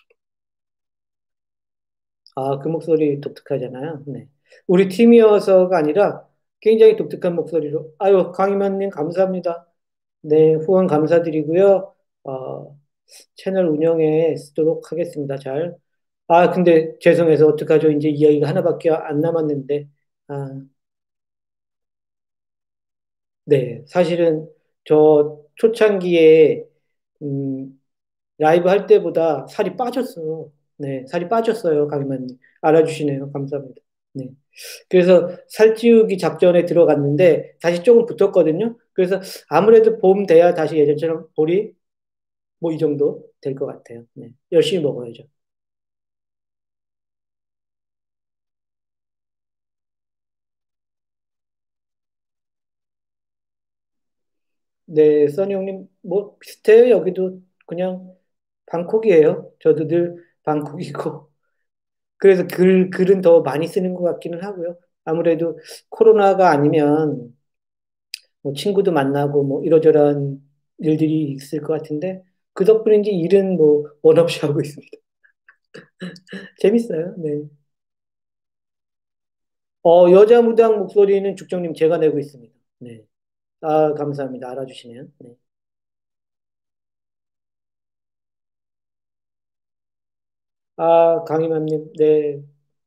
그 목소리 독특하잖아요. 네. 우리 팀이어서가 아니라 굉장히 독특한 목소리로. 아유, 강희만님 감사합니다. 네, 후원 감사드리고요. 채널 운영에 쓰도록 하겠습니다. 잘. 근데 죄송해서 어떡하죠? 이제 이야기가 하나밖에 안 남았는데. 아, 네. 사실은 저 초창기에, 음, 라이브 할 때보다 살이 빠졌어요. 네, 살이 빠졌어요. 강희만님. 알아주시네요. 감사합니다. 네. 그래서 살찌우기 작전에 들어갔는데 다시 조금 붙었거든요. 그래서 아무래도 봄 돼야 다시 예전처럼 볼이 뭐 이 정도 될 것 같아요. 네. 열심히 먹어야죠. 네, 써니 형님, 뭐 비슷해요. 여기도 그냥 방콕이에요. 저도 늘 방콕이고. 그래서 글은 더 많이 쓰는 것 같기는 하고요. 아무래도 코로나가 아니면 뭐 친구도 만나고 뭐 이러저러한 일들이 있을 것 같은데 그 덕분인지 일은 뭐 원 없이 하고 있습니다. 재밌어요. 네. 여자 무당 목소리는 죽정님 제가 내고 있습니다. 네. 감사합니다. 알아주시네요. 네. 강희맘님, 네.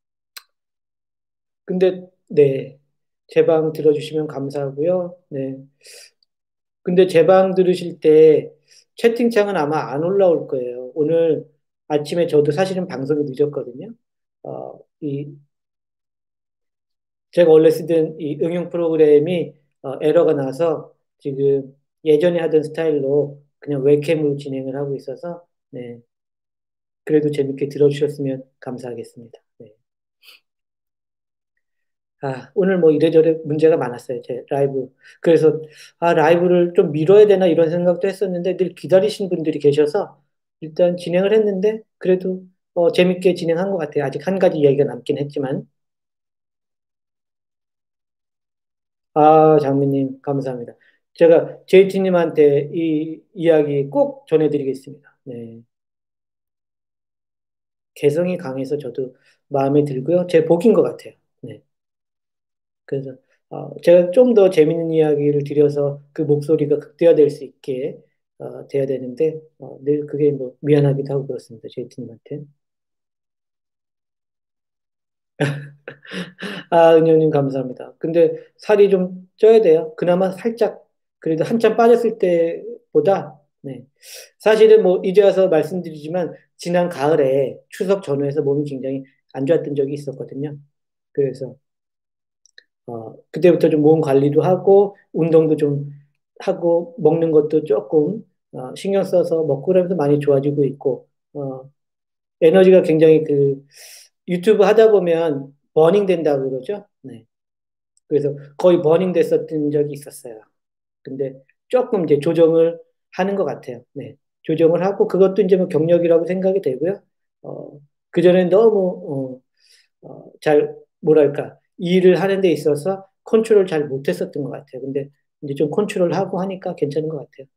근데, 네. 제 방 들어주시면 감사하고요. 네. 근데 제 방 들으실 때 채팅창은 아마 안 올라올 거예요. 오늘 아침에 저도 사실은 방송이 늦었거든요. 이, 제가 원래 쓰던 이 응용 프로그램이 에러가 나서 지금 예전에 하던 스타일로 그냥 웹캠으로 진행을 하고 있어서 네. 그래도 재밌게 들어주셨으면 감사하겠습니다. 네. 오늘 뭐 이래저래 문제가 많았어요. 제 라이브. 그래서, 라이브를 좀 미뤄야 되나 이런 생각도 했었는데 늘 기다리신 분들이 계셔서 일단 진행을 했는데 그래도 재밌게 진행한 것 같아요. 아직 한 가지 이야기가 남긴 했지만. 장미님, 감사합니다. 제가 JT님한테 이 이야기 꼭 전해드리겠습니다. 네. 개성이 강해서 저도 마음에 들고요. 제 복인 것 같아요. 네. 그래서 제가 좀 더 재밌는 이야기를 드려서 그 목소리가 극대화될 수 있게 돼야 되는데 늘 그게 뭐 미안하기도 하고 그렇습니다. 제이트님한테. 은영님 감사합니다. 근데 살이 좀 쪄야 돼요. 그나마 살짝 그래도 한참 빠졌을 때보다 네. 사실은 뭐 이제 와서 말씀드리지만 지난 가을에 추석 전후에서 몸이 굉장히 안 좋았던 적이 있었거든요. 그래서 그때부터 좀 몸 관리도 하고, 운동도 좀 하고, 먹는 것도 조금, 신경 써서 먹고 그러면서 많이 좋아지고 있고, 에너지가 굉장히 유튜브 하다 보면 버닝 된다고 그러죠. 네. 그래서 거의 버닝 됐었던 적이 있었어요. 근데 조금 이제 조정을 하는 것 같아요. 네. 조정을 하고, 그것도 이제 뭐 경력이라고 생각이 되고요. 그전에 너무, 뭐랄까, 일을 하는 데 있어서 컨트롤 잘 못했었던 것 같아요. 근데 이제 좀 컨트롤하고 하니까 괜찮은 것 같아요.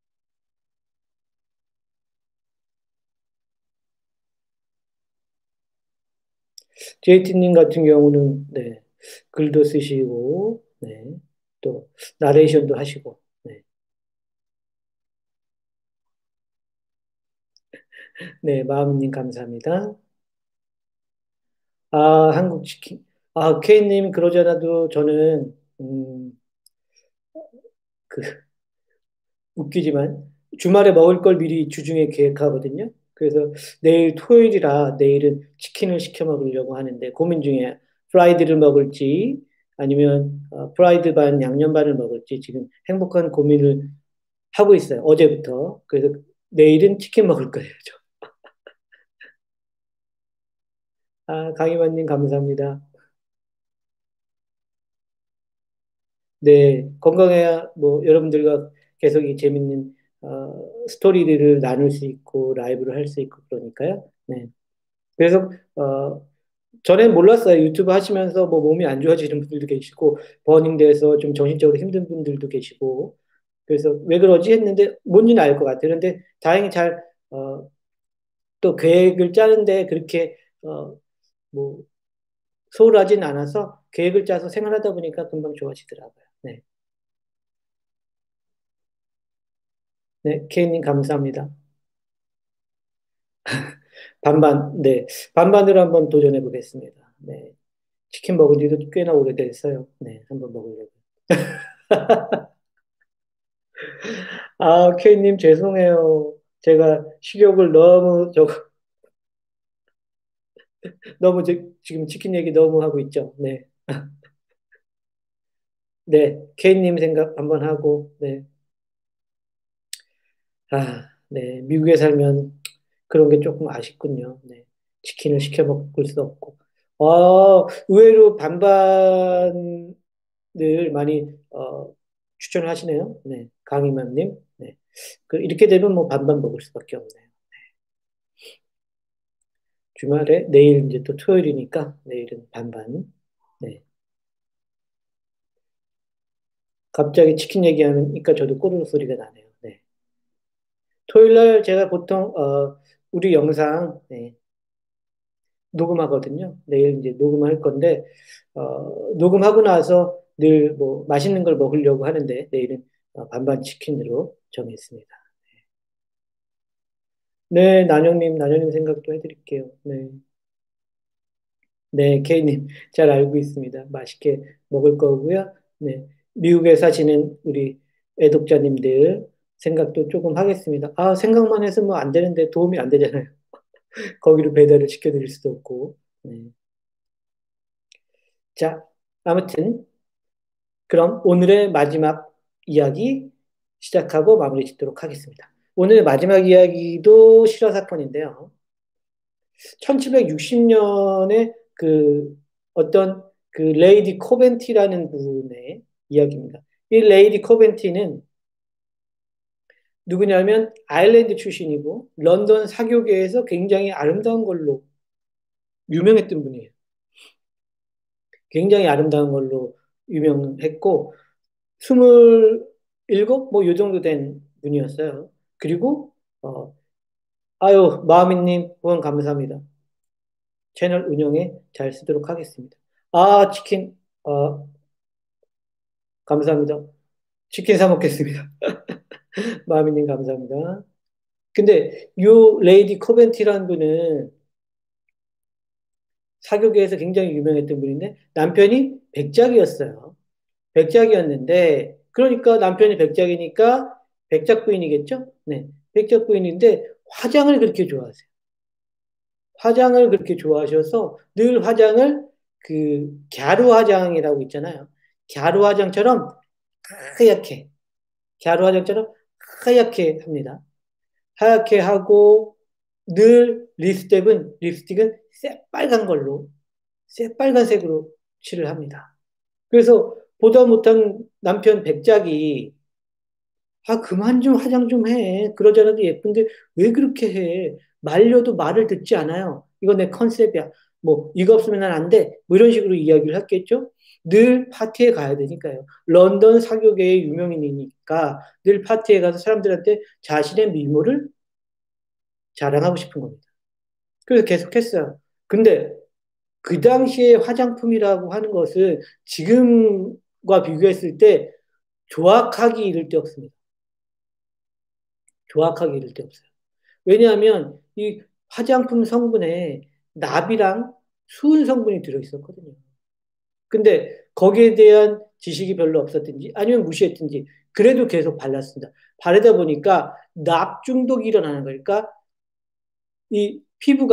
JT님 같은 경우는, 네, 글도 쓰시고, 네, 또, 나레이션도 하시고, 네, 네, 마음님 감사합니다. 한국 치킨. K님 그러잖아도 저는, 그, 웃기지만 주말에 먹을 걸 미리 주중에 계획하거든요. 그래서 내일 토요일이라 내일은 치킨을 시켜 먹으려고 하는데 고민 중에 프라이드를 먹을지 아니면 프라이드 반 양념 반을 먹을지 지금 행복한 고민을 하고 있어요. 어제부터. 그래서 내일은 치킨 먹을 거예요. 저. 강희만님 감사합니다. 네, 건강해야 뭐 여러분들과 계속 이 재밌는 스토리들을 나눌 수 있고 라이브를 할 수 있고 그러니까요. 네. 그래서 전엔 몰랐어요. 유튜브 하시면서 뭐 몸이 안 좋아지는 분들도 계시고 버닝돼서 좀 정신적으로 힘든 분들도 계시고 그래서 왜 그러지 했는데 뭔지는 알 것 같아요. 그런데 다행히 잘 또 계획을 짜는데 그렇게 뭐 소홀하진 않아서 계획을 짜서 생활하다 보니까 금방 좋아지더라고요. 네, 네, 케이님 감사합니다. 반반, 네, 반반으로 한번 도전해 보겠습니다. 네, 치킨 먹은 지도 꽤나 오래됐어요. 네, 한번 먹으려고. 케이님 죄송해요. 제가 식욕을 너무 너무 지금 치킨 얘기 너무 하고 있죠. 네, 네, 케이님 생각 한번 하고, 네, 네, 미국에 살면 그런 게 조금 아쉽군요. 네, 치킨을 시켜 먹을 수 없고, 의외로 반반을 많이 추천을 하시네요. 네, 강희만님, 네, 이렇게 되면 뭐 반반 먹을 수밖에 없네요. 주말에 내일 이제 또 토요일이니까 내일은 반반. 네. 갑자기 치킨 얘기하니까 저도 꼬르륵 소리가 나네요. 네. 토요일 날 제가 보통 우리 영상 네, 녹음하거든요. 내일 이제 녹음할 건데 녹음하고 나서 늘 뭐 맛있는 걸 먹으려고 하는데 내일은 반반 치킨으로 정했습니다. 네, 난영님 생각도 해드릴게요. 네, 네, K님 잘 알고 있습니다. 맛있게 먹을 거고요. 네, 미국에 사시는 우리 애독자님들 생각도 조금 하겠습니다. 생각만 해서 뭐 안 되는데 도움이 안 되잖아요. 거기로 배달을 시켜드릴 수도 없고. 네. 자, 아무튼 그럼 오늘의 마지막 이야기 시작하고 마무리 짓도록 하겠습니다. 오늘 마지막 이야기도 실화 사건인데요. 1760년에 그 어떤 그 레이디 코벤티라는 분의 이야기입니다. 이 레이디 코벤티는 누구냐면 아일랜드 출신이고 런던 사교계에서 굉장히 아름다운 걸로 유명했던 분이에요. 굉장히 아름다운 걸로 유명했고 27, 뭐, 요 정도 된 분이었어요. 그리고, 아유, 마미님, 후원 감사합니다. 채널 운영에 잘 쓰도록 하겠습니다. 아, 치킨, 감사합니다. 치킨 사 먹겠습니다. 마미님, 감사합니다. 근데, 요 레이디 코벤티라는 분은 사교계에서 굉장히 유명했던 분인데, 남편이 백작이었어요. 백작이었는데, 그러니까 남편이 백작이니까 백작 부인이겠죠? 네. 백작 부인인데, 화장을 그렇게 좋아하세요. 화장을 그렇게 좋아하셔서 늘 화장을 그 갸루 화장이라고 있잖아요. 갸루 화장처럼 하얗게, 갸루 화장처럼 하얗게 합니다. 하얗게 하고 늘 립스틱은 새빨간 걸로, 새빨간색으로 칠을 합니다. 그래서 보다 못한 남편 백작이 그만 좀 화장 좀 해. 그러잖아도 예쁜데 왜 그렇게 해? 말려도 말을 듣지 않아요. 이거 내 컨셉이야. 뭐, 이거 없으면 난 안 돼. 뭐 이런 식으로 이야기를 했겠죠? 늘 파티에 가야 되니까요. 런던 사교계의 유명인이니까 늘 파티에 가서 사람들한테 자신의 미모를 자랑하고 싶은 겁니다. 그래서 계속 했어요. 근데 그 당시에 화장품이라고 하는 것은 지금과 비교했을 때 조악하기 이를 데 없습니다. 조악하기 이를 데 없어요. 왜냐하면 이 화장품 성분에 납이랑 수은 성분이 들어있었거든요. 근데 거기에 대한 지식이 별로 없었든지 아니면 무시했든지 그래도 계속 발랐습니다. 바르다 보니까 납 중독이 일어나는 거니까 이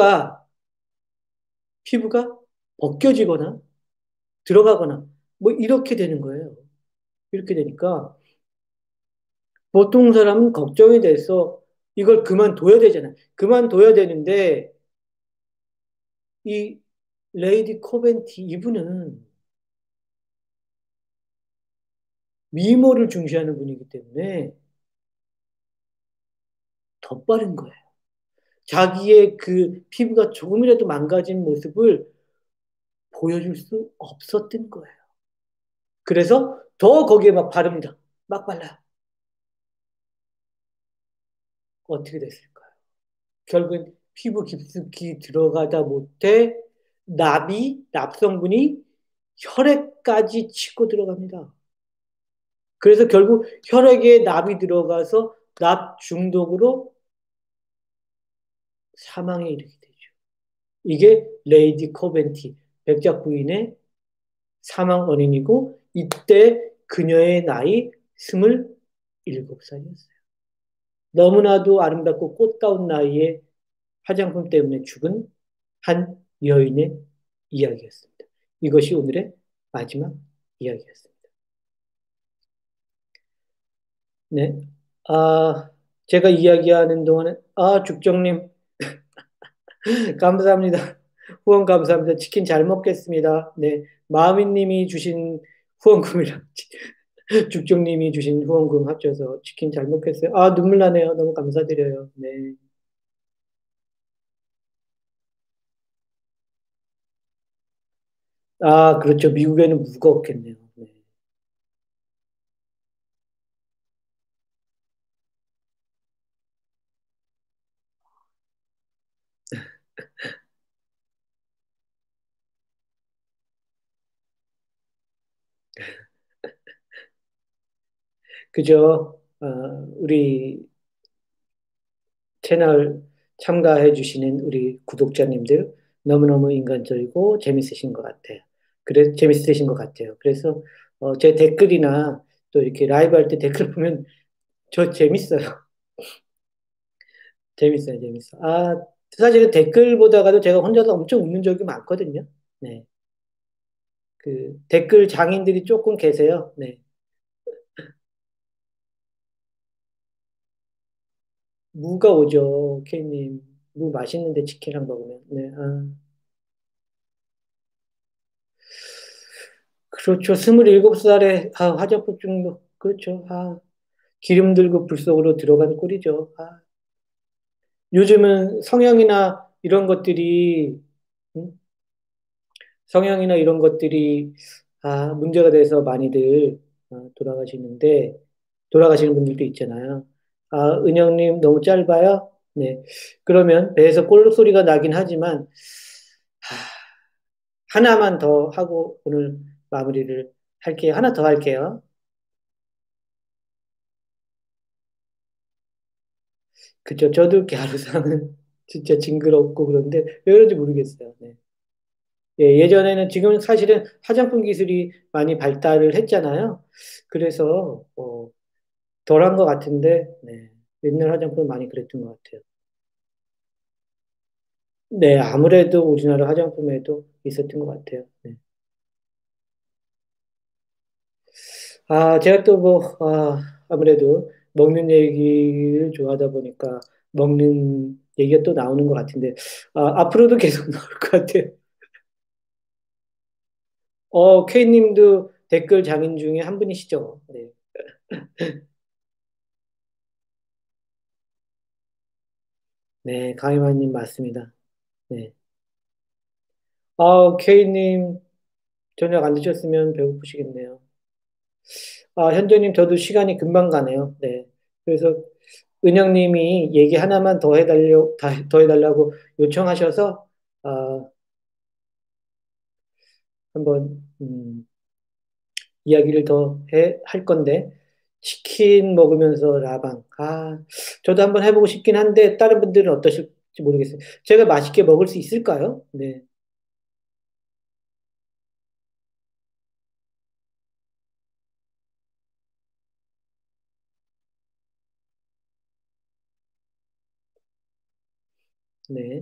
피부가 벗겨지거나 들어가거나 뭐 이렇게 되는 거예요. 이렇게 되니까 보통 사람은 걱정이 돼서 이걸 그만둬야 되잖아요. 그만둬야 되는데 이 레이디 코벤티 이분은 미모를 중시하는 분이기 때문에 더 빠른 거예요. 자기의 그 피부가 조금이라도 망가진 모습을 보여줄 수 없었던 거예요. 그래서 더 거기에 막 바릅니다. 막 발라요. 어떻게 됐을까요? 결국엔 피부 깊숙이 들어가다 못해 납성분이 혈액까지 치고 들어갑니다. 그래서 결국 혈액에 납이 들어가서 납 중독으로 사망에 이르게 되죠. 이게 레이디 코벤티, 백작 부인의 사망 원인이고 이때 그녀의 나이 27살이었어요. 너무나도 아름답고 꽃다운 나이에 화장품 때문에 죽은 한 여인의 이야기였습니다. 이것이 오늘의 마지막 이야기였습니다. 네. 제가 이야기하는 동안에, 죽정님, 감사합니다. 후원 감사합니다. 치킨 잘 먹겠습니다. 네. 마미님이 주신 후원금이랑 죽종님이 주신 후원금 합쳐서 치킨 잘 먹겠어요. 눈물 나네요. 너무 감사드려요. 네. 그렇죠. 미국에는 무겁겠네요. 네. 그죠? 우리 채널 참가해 주시는 우리 구독자님들 너무너무 인간적이고 재밌으신 것 같아요. 재밌으신 것 같아요. 그래서 제 댓글이나 또 이렇게 라이브 할 때 댓글 보면 저 재밌어요. 재밌어요, 재밌어. 사실은 댓글 보다가도 제가 혼자서 엄청 웃는 적이 많거든요. 네. 그 댓글 장인들이 조금 계세요. 네. 무가 오죠, 케이님. 무 맛있는데 치킨이랑 먹으면. 네, 그렇죠. 27살에 화장품 중독. 그렇죠. 기름 들고 불 속으로 들어간 꼴이죠. 요즘은 음? 성형이나 이런 것들이 문제가 돼서 많이들 돌아가시는 분들도 있잖아요. 은영님 너무 짧아요? 네. 그러면 배에서 꼴 소리가 나긴 하지만 아, 하나만 더 하고 오늘 마무리를 할게요. 하나 더 할게요. 그죠. 저도 갸루상은 진짜 징그럽고 그런데 왜 그런지 모르겠어요. 네. 예, 예전에는 지금 사실은 화장품 기술이 많이 발달을 했잖아요. 그래서 덜한 것 같은데 네. 옛날 화장품 많이 그랬던 것 같아요. 네, 아무래도 우리나라 화장품에도 있었던 것 같아요. 네. 제가 또 아무래도 먹는 얘기를 좋아하다 보니까 먹는 얘기가 또 나오는 것 같은데, 앞으로도 계속 나올 것 같아요. K님도 댓글 장인 중에 한 분이시죠? 네. 네, 강희만님 맞습니다. 네. K님 저녁 안 드셨으면 배고프시겠네요. 현재님 저도 시간이 금방 가네요. 네. 그래서 은영님이 얘기 하나만 더 해달라고 요청하셔서, 아, 한번, 이야기를 할 건데, 치킨 먹으면서 라방. 저도 한번 해보고 싶긴 한데, 다른 분들은 어떠실지 모르겠어요. 제가 맛있게 먹을 수 있을까요? 네. 네.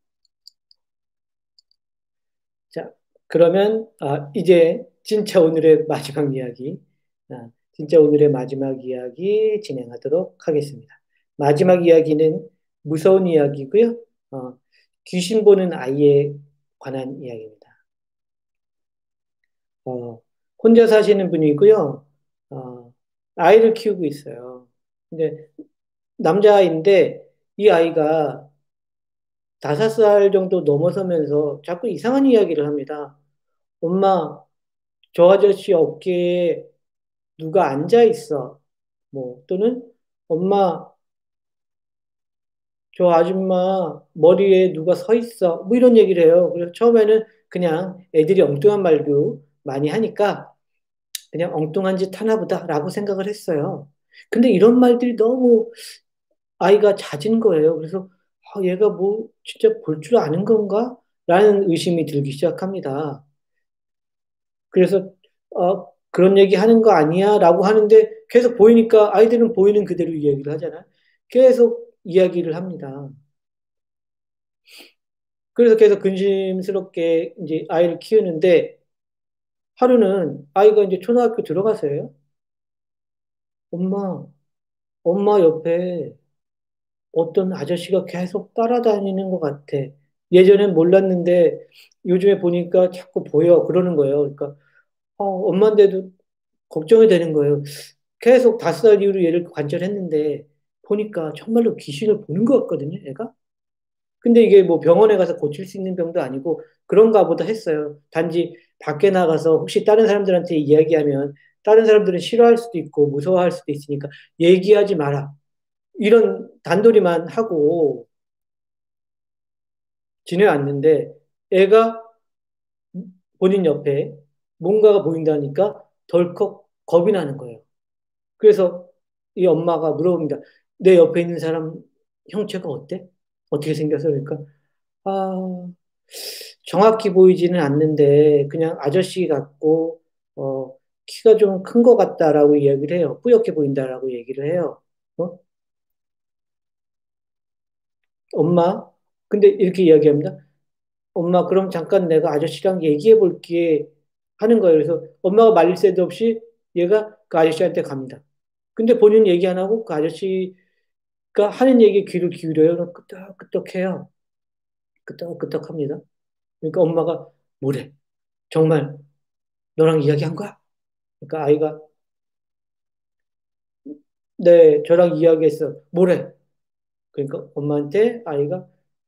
자, 그러면, 이제 진짜 오늘의 마지막 이야기. 진짜 오늘의 마지막 이야기 진행하도록 하겠습니다. 마지막 이야기는 무서운 이야기고요. 귀신 보는 아이에 관한 이야기입니다. 어, 혼자 사시는 분이고요. 아이를 키우고 있어요. 근데 남자아이인데 이 아이가 5살 정도 넘어서면서 자꾸 이상한 이야기를 합니다. 엄마, 저 아저씨 어깨에 누가 앉아 있어. 뭐, 또는 엄마, 저 아줌마 머리에 누가 서 있어. 뭐 이런 얘기를 해요. 그래서 처음에는 그냥 애들이 엉뚱한 말도 많이 하니까 그냥 엉뚱한 짓 하나 보다라고 생각을 했어요. 근데 이런 말들이 너무 아이가 잦은 거예요. 그래서 얘가 뭐 진짜 볼 줄 아는 건가? 라는 의심이 들기 시작합니다. 그래서 그런 얘기 하는 거 아니야? 라고 하는데 계속 보이니까 아이들은 보이는 그대로 이야기를 하잖아요. 계속 이야기를 합니다. 그래서 계속 근심스럽게 이제 아이를 키우는데 하루는 아이가 이제 초등학교 들어가서요. 엄마, 엄마 옆에 어떤 아저씨가 계속 따라다니는 것 같아. 예전엔 몰랐는데 요즘에 보니까 자꾸 보여. 그러는 거예요. 그러니까 엄마인데도 걱정이 되는 거예요. 계속 5살 이후로 얘를 관찰했는데 보니까 정말로 귀신을 보는 것 같거든요, 애가. 근데 이게 뭐 병원에 가서 고칠 수 있는 병도 아니고 그런가 보다 했어요. 단지 밖에 나가서 혹시 다른 사람들한테 이야기하면 다른 사람들은 싫어할 수도 있고 무서워할 수도 있으니까 얘기하지 마라. 이런 단도리만 하고 지내왔는데 애가 본인 옆에 뭔가가 보인다니까 덜컥 겁이 나는 거예요. 그래서 이 엄마가 물어봅니다. 내 옆에 있는 사람 형체가 어때? 어떻게 생겼어? 그러니까 아, 정확히 보이지는 않는데 그냥 아저씨 같고 키가 좀 큰 것 같다라고 이야기를 해요. 뿌옇게 보인다라고 얘기를 해요. 어? 엄마? 근데 이렇게 이야기합니다. 엄마, 그럼 잠깐 내가 아저씨랑 얘기해 볼게 하는 거예요. 그래서 엄마가 말릴 새도 없이 얘가 그 아저씨한테 갑니다. 근데 본인 얘기 안 하고 그 아저씨 그러니까 하는 얘기에 귀를 기울여요. 끄떡끄떡해요. 끄떡끄떡합니다. 그러니까 엄마가 뭐래? 정말 너랑 이야기한 거야? 그러니까 아이가 네, 저랑 이야기했어. 뭐래? 그러니까 엄마한테 아이가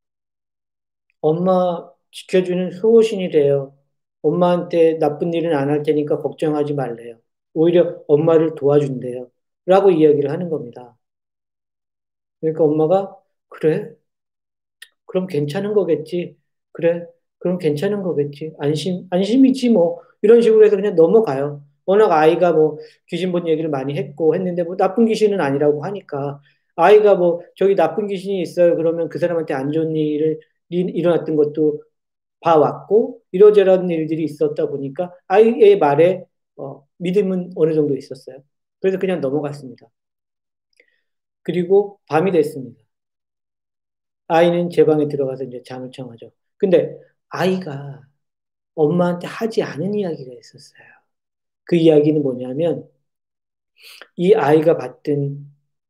엄마 지켜주는 수호신이래요. 엄마한테 나쁜 일은 안 할 테니까 걱정하지 말래요. 오히려 엄마를 도와준대요. 라고 이야기를 하는 겁니다. 그러니까 엄마가 그래? 그럼 괜찮은 거겠지. 그래? 그럼 괜찮은 거겠지. 안심이지 뭐. 이런 식으로 해서 그냥 넘어가요. 워낙 아이가 뭐 귀신 본 얘기를 많이 했고 했는데 뭐 나쁜 귀신은 아니라고 하니까 아이가 뭐 저기 나쁜 귀신이 있어요. 그러면 그 사람한테 안 좋은 일을 일어났던 것도 봐왔고 이러저런 일들이 있었다 보니까 아이의 말에 믿음은 어느 정도 있었어요. 그래서 그냥 넘어갔습니다. 그리고 밤이 됐습니다. 아이는 제 방에 들어가서 이제 잠을 청하죠. 근데 아이가 엄마한테 하지 않은 이야기가 있었어요. 그 이야기는 뭐냐면 이 아이가 봤던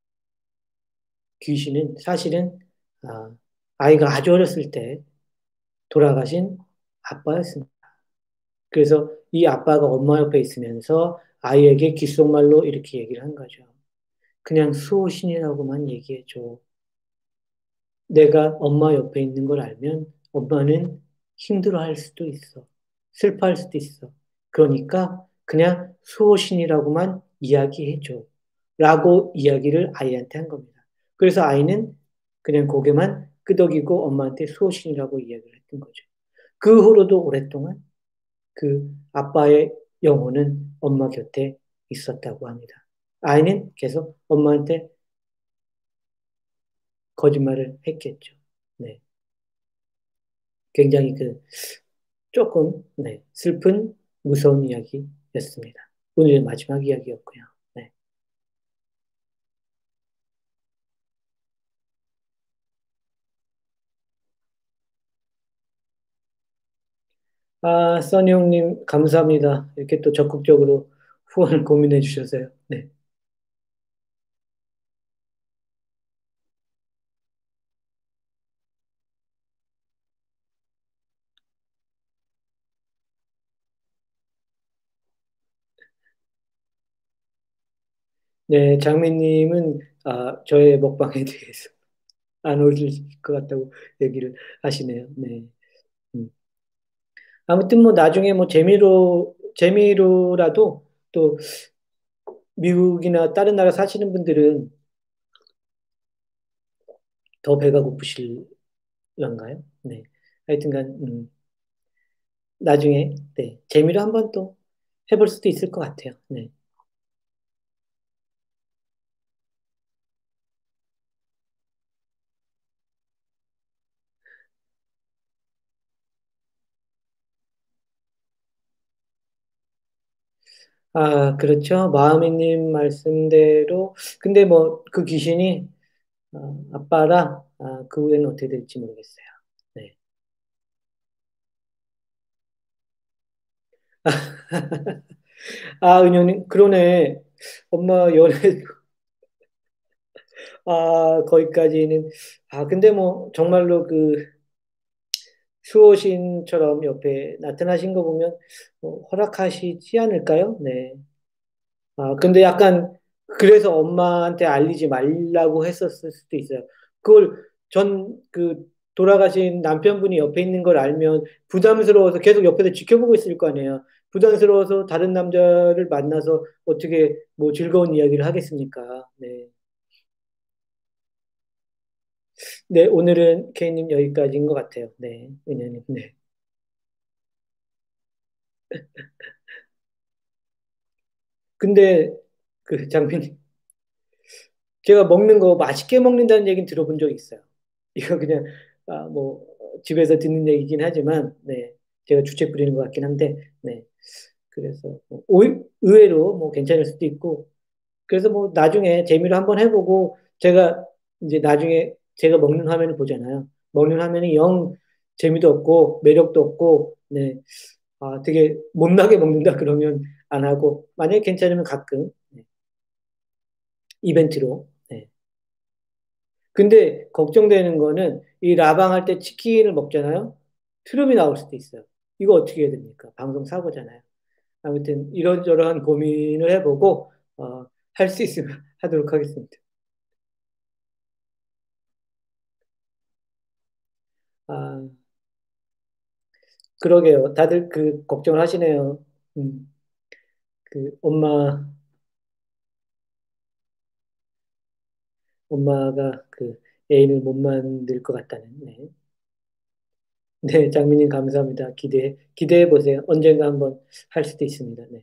귀신은 사실은 아이가 아주 어렸을 때 돌아가신 아빠였습니다. 그래서 이 아빠가 엄마 옆에 있으면서 아이에게 귓속말로 이렇게 얘기를 한 거죠. 그냥 수호신이라고만 얘기해줘. 내가 엄마 옆에 있는 걸 알면 엄마는 힘들어할 수도 있어. 슬퍼할 수도 있어. 그러니까 그냥 수호신이라고만 이야기해줘. 라고 이야기를 아이한테 한 겁니다. 그래서 아이는 그냥 고개만 끄덕이고 엄마한테 수호신이라고 이야기를 했던 거죠. 그 후로도 오랫동안 그 아빠의 영혼은 엄마 곁에 있었다고 합니다. 아이는 계속 엄마한테 거짓말을 했겠죠. 네. 굉장히 조금, 네, 슬픈, 무서운 이야기였습니다. 오늘의 마지막 이야기였고요. 네. 써니 형님, 감사합니다. 이렇게 또 적극적으로 후원을 고민해 주셔서요. 네. 네, 장미님은, 저의 먹방에 대해서 안 어울릴 것 같다고 얘기를 하시네요. 네. 음. 아무튼 뭐 나중에 뭐 재미로라도 또 미국이나 다른 나라 사시는 분들은 더 배가 고프실런가요? 네. 하여튼간, 나중에, 네. 재미로 한번 또 해볼 수도 있을 것 같아요. 네. 그렇죠. 마음이님 말씀대로. 근데 뭐, 그 귀신이, 아빠라, 그 후에는 어떻게 될지 모르겠어요. 네. 은영님, 그러네. 엄마 연애, 거기까지는. 근데 뭐, 정말로 수호신처럼 옆에 나타나신 거 보면, 허락하시지 않을까요? 네. 근데 약간, 그래서 엄마한테 알리지 말라고 했었을 수도 있어요. 그걸 돌아가신 남편분이 옆에 있는 걸 알면 부담스러워서 계속 옆에서 지켜보고 있을 거 아니에요. 부담스러워서 다른 남자를 만나서 어떻게 뭐 즐거운 이야기를 하겠습니까? 네. 네, 오늘은 케이님 여기까지인 것 같아요. 네, 은현님. 네. 근데, 장빈님, 제가 먹는 거 맛있게 먹는다는 얘기는 들어본 적이 있어요. 이거 그냥 뭐 집에서 듣는 얘기긴 하지만 네 제가 주책 부리는 것 같긴 한데 네 그래서 뭐 의외로 뭐 괜찮을 수도 있고 그래서 뭐 나중에 재미로 한번 해보고 제가 이제 나중에 제가 먹는 화면을 보잖아요. 먹는 화면이 영 재미도 없고 매력도 없고 네 되게 못나게 먹는다 그러면 안 하고 만약에 괜찮으면 가끔 네, 이벤트로 네, 근데 걱정되는 거는 이 라방 할 때 치킨을 먹잖아요. 트름이 나올 수도 있어요. 이거 어떻게 해야 됩니까? 방송 사고잖아요. 아무튼 이런저런 고민을 해보고 할 수 있으면 하도록 하겠습니다. 아, 그러게요. 다들 그 걱정을 하시네요. 음, 그 엄마가 그 애인을 못 만들 것 같다는. 네. 네, 장미님 감사합니다. 기대해 보세요. 언젠가 한번 할 수도 있습니다. 네.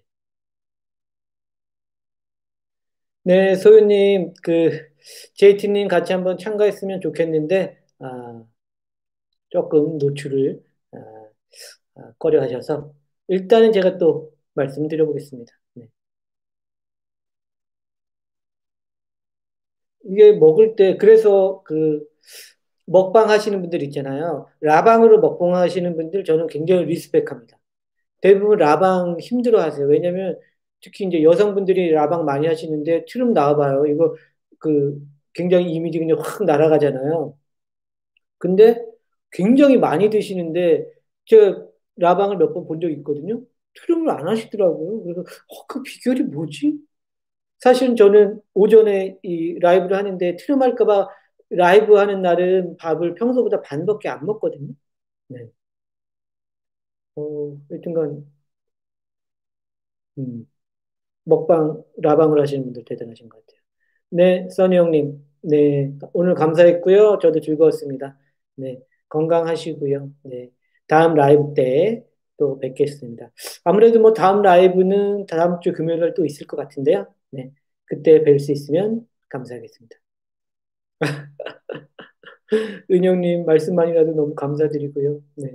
네, 소유님, JT님 같이 한번 참가했으면 좋겠는데, 조금 노출을, 아, 꺼려 하셔서, 일단은 제가 또 말씀드려 보겠습니다. 네. 이게 먹을 때, 그래서 먹방 하시는 분들 있잖아요. 라방으로 먹방 하시는 분들 저는 굉장히 리스펙합니다. 대부분 라방 힘들어 하세요. 왜냐면 특히 이제 여성분들이 라방 많이 하시는데 트름 나와봐요. 이거 그 굉장히 이미지 그냥 확 날아가잖아요. 근데 굉장히 많이 드시는데 제가 라방을 몇 번 본 적이 있거든요. 트름을 안 하시더라고요. 그래서 그 비결이 뭐지? 사실은 저는 오전에 이 라이브를 하는데 트름 할까 봐 라이브 하는 날은 밥을 평소보다 반밖에 안 먹거든요. 네. 여튼간 음. 먹방, 라방을 하시는 분들 대단하신 것 같아요. 네, 써니 형님. 네, 오늘 감사했고요. 저도 즐거웠습니다. 네, 건강하시고요. 네, 다음 라이브 때 또 뵙겠습니다. 아무래도 뭐 다음 라이브는 다음 주 금요일 날 또 있을 것 같은데요. 네, 그때 뵐 수 있으면 감사하겠습니다. 은영님 말씀만이라도 너무 감사드리고요. 네,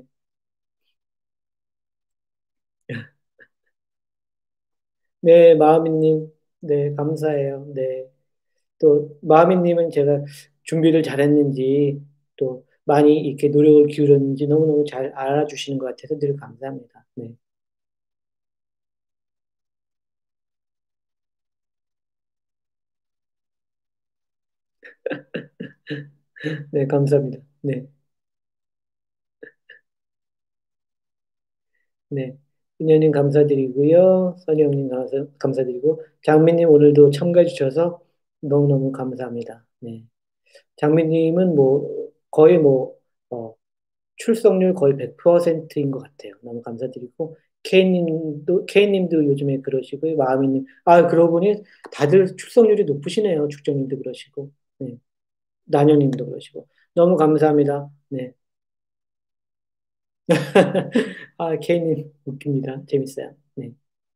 네, 마음이님. 네, 감사해요. 네. 또 마미님은 제가 준비를 잘했는지 또 많이 이렇게 노력을 기울였는지 너무너무 잘 알아주시는 것 같아서 늘 감사합니다. 네, 네, 감사합니다. 네, 네. 인현님 감사드리고요. 선영님 감사드리고 장미님 오늘도 참가해 주셔서 너무너무 감사합니다. 네, 장미님은 뭐 거의 출석률 거의 100%인 것 같아요. 너무 감사드리고, K님도 요즘에 그러시고요. 마음이님, 그러고 보니 다들 출석률이 높으시네요. 축정님도 그러시고, 네. 나녀님도 그러시고. 너무 감사합니다. 네. K님, 웃깁니다. 재밌어요. 네.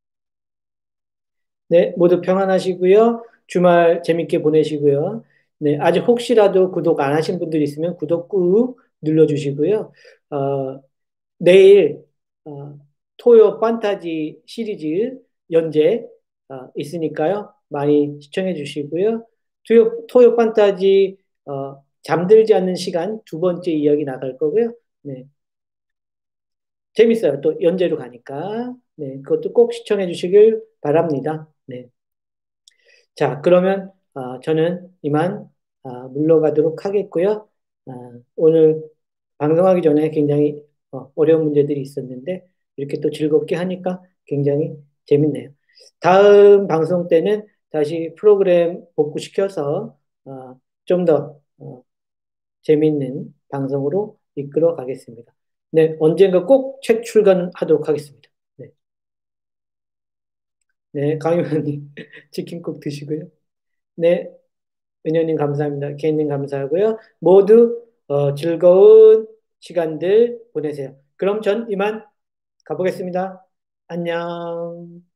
네, 모두 평안하시고요. 주말 재밌게 보내시고요. 네, 아직 혹시라도 구독 안 하신 분들 있으면 구독 꾹 눌러주시고요. 어, 내일 토요 판타지 시리즈 연재 있으니까요. 많이 시청해 주시고요. 토요 판타지 잠들지 않는 시간 두 번째 이야기 나갈 거고요. 네, 재밌어요. 또 연재로 가니까. 네, 그것도 꼭 시청해 주시길 바랍니다. 네. 자, 그러면 저는 이만 물러가도록 하겠고요. 오늘 방송하기 전에 굉장히 어려운 문제들이 있었는데 이렇게 또 즐겁게 하니까 굉장히 재밌네요. 다음 방송 때는 다시 프로그램 복구시켜서 좀 더 재밌는 방송으로 이끌어 가겠습니다. 네, 언젠가 꼭 책 출간하도록 하겠습니다. 네, 네, 강의원님 치킨 꼭 드시고요. 네, 은현님 감사합니다. 케이님 감사하고요. 모두 즐거운 시간들 보내세요. 그럼 전 이만 가보겠습니다. 안녕.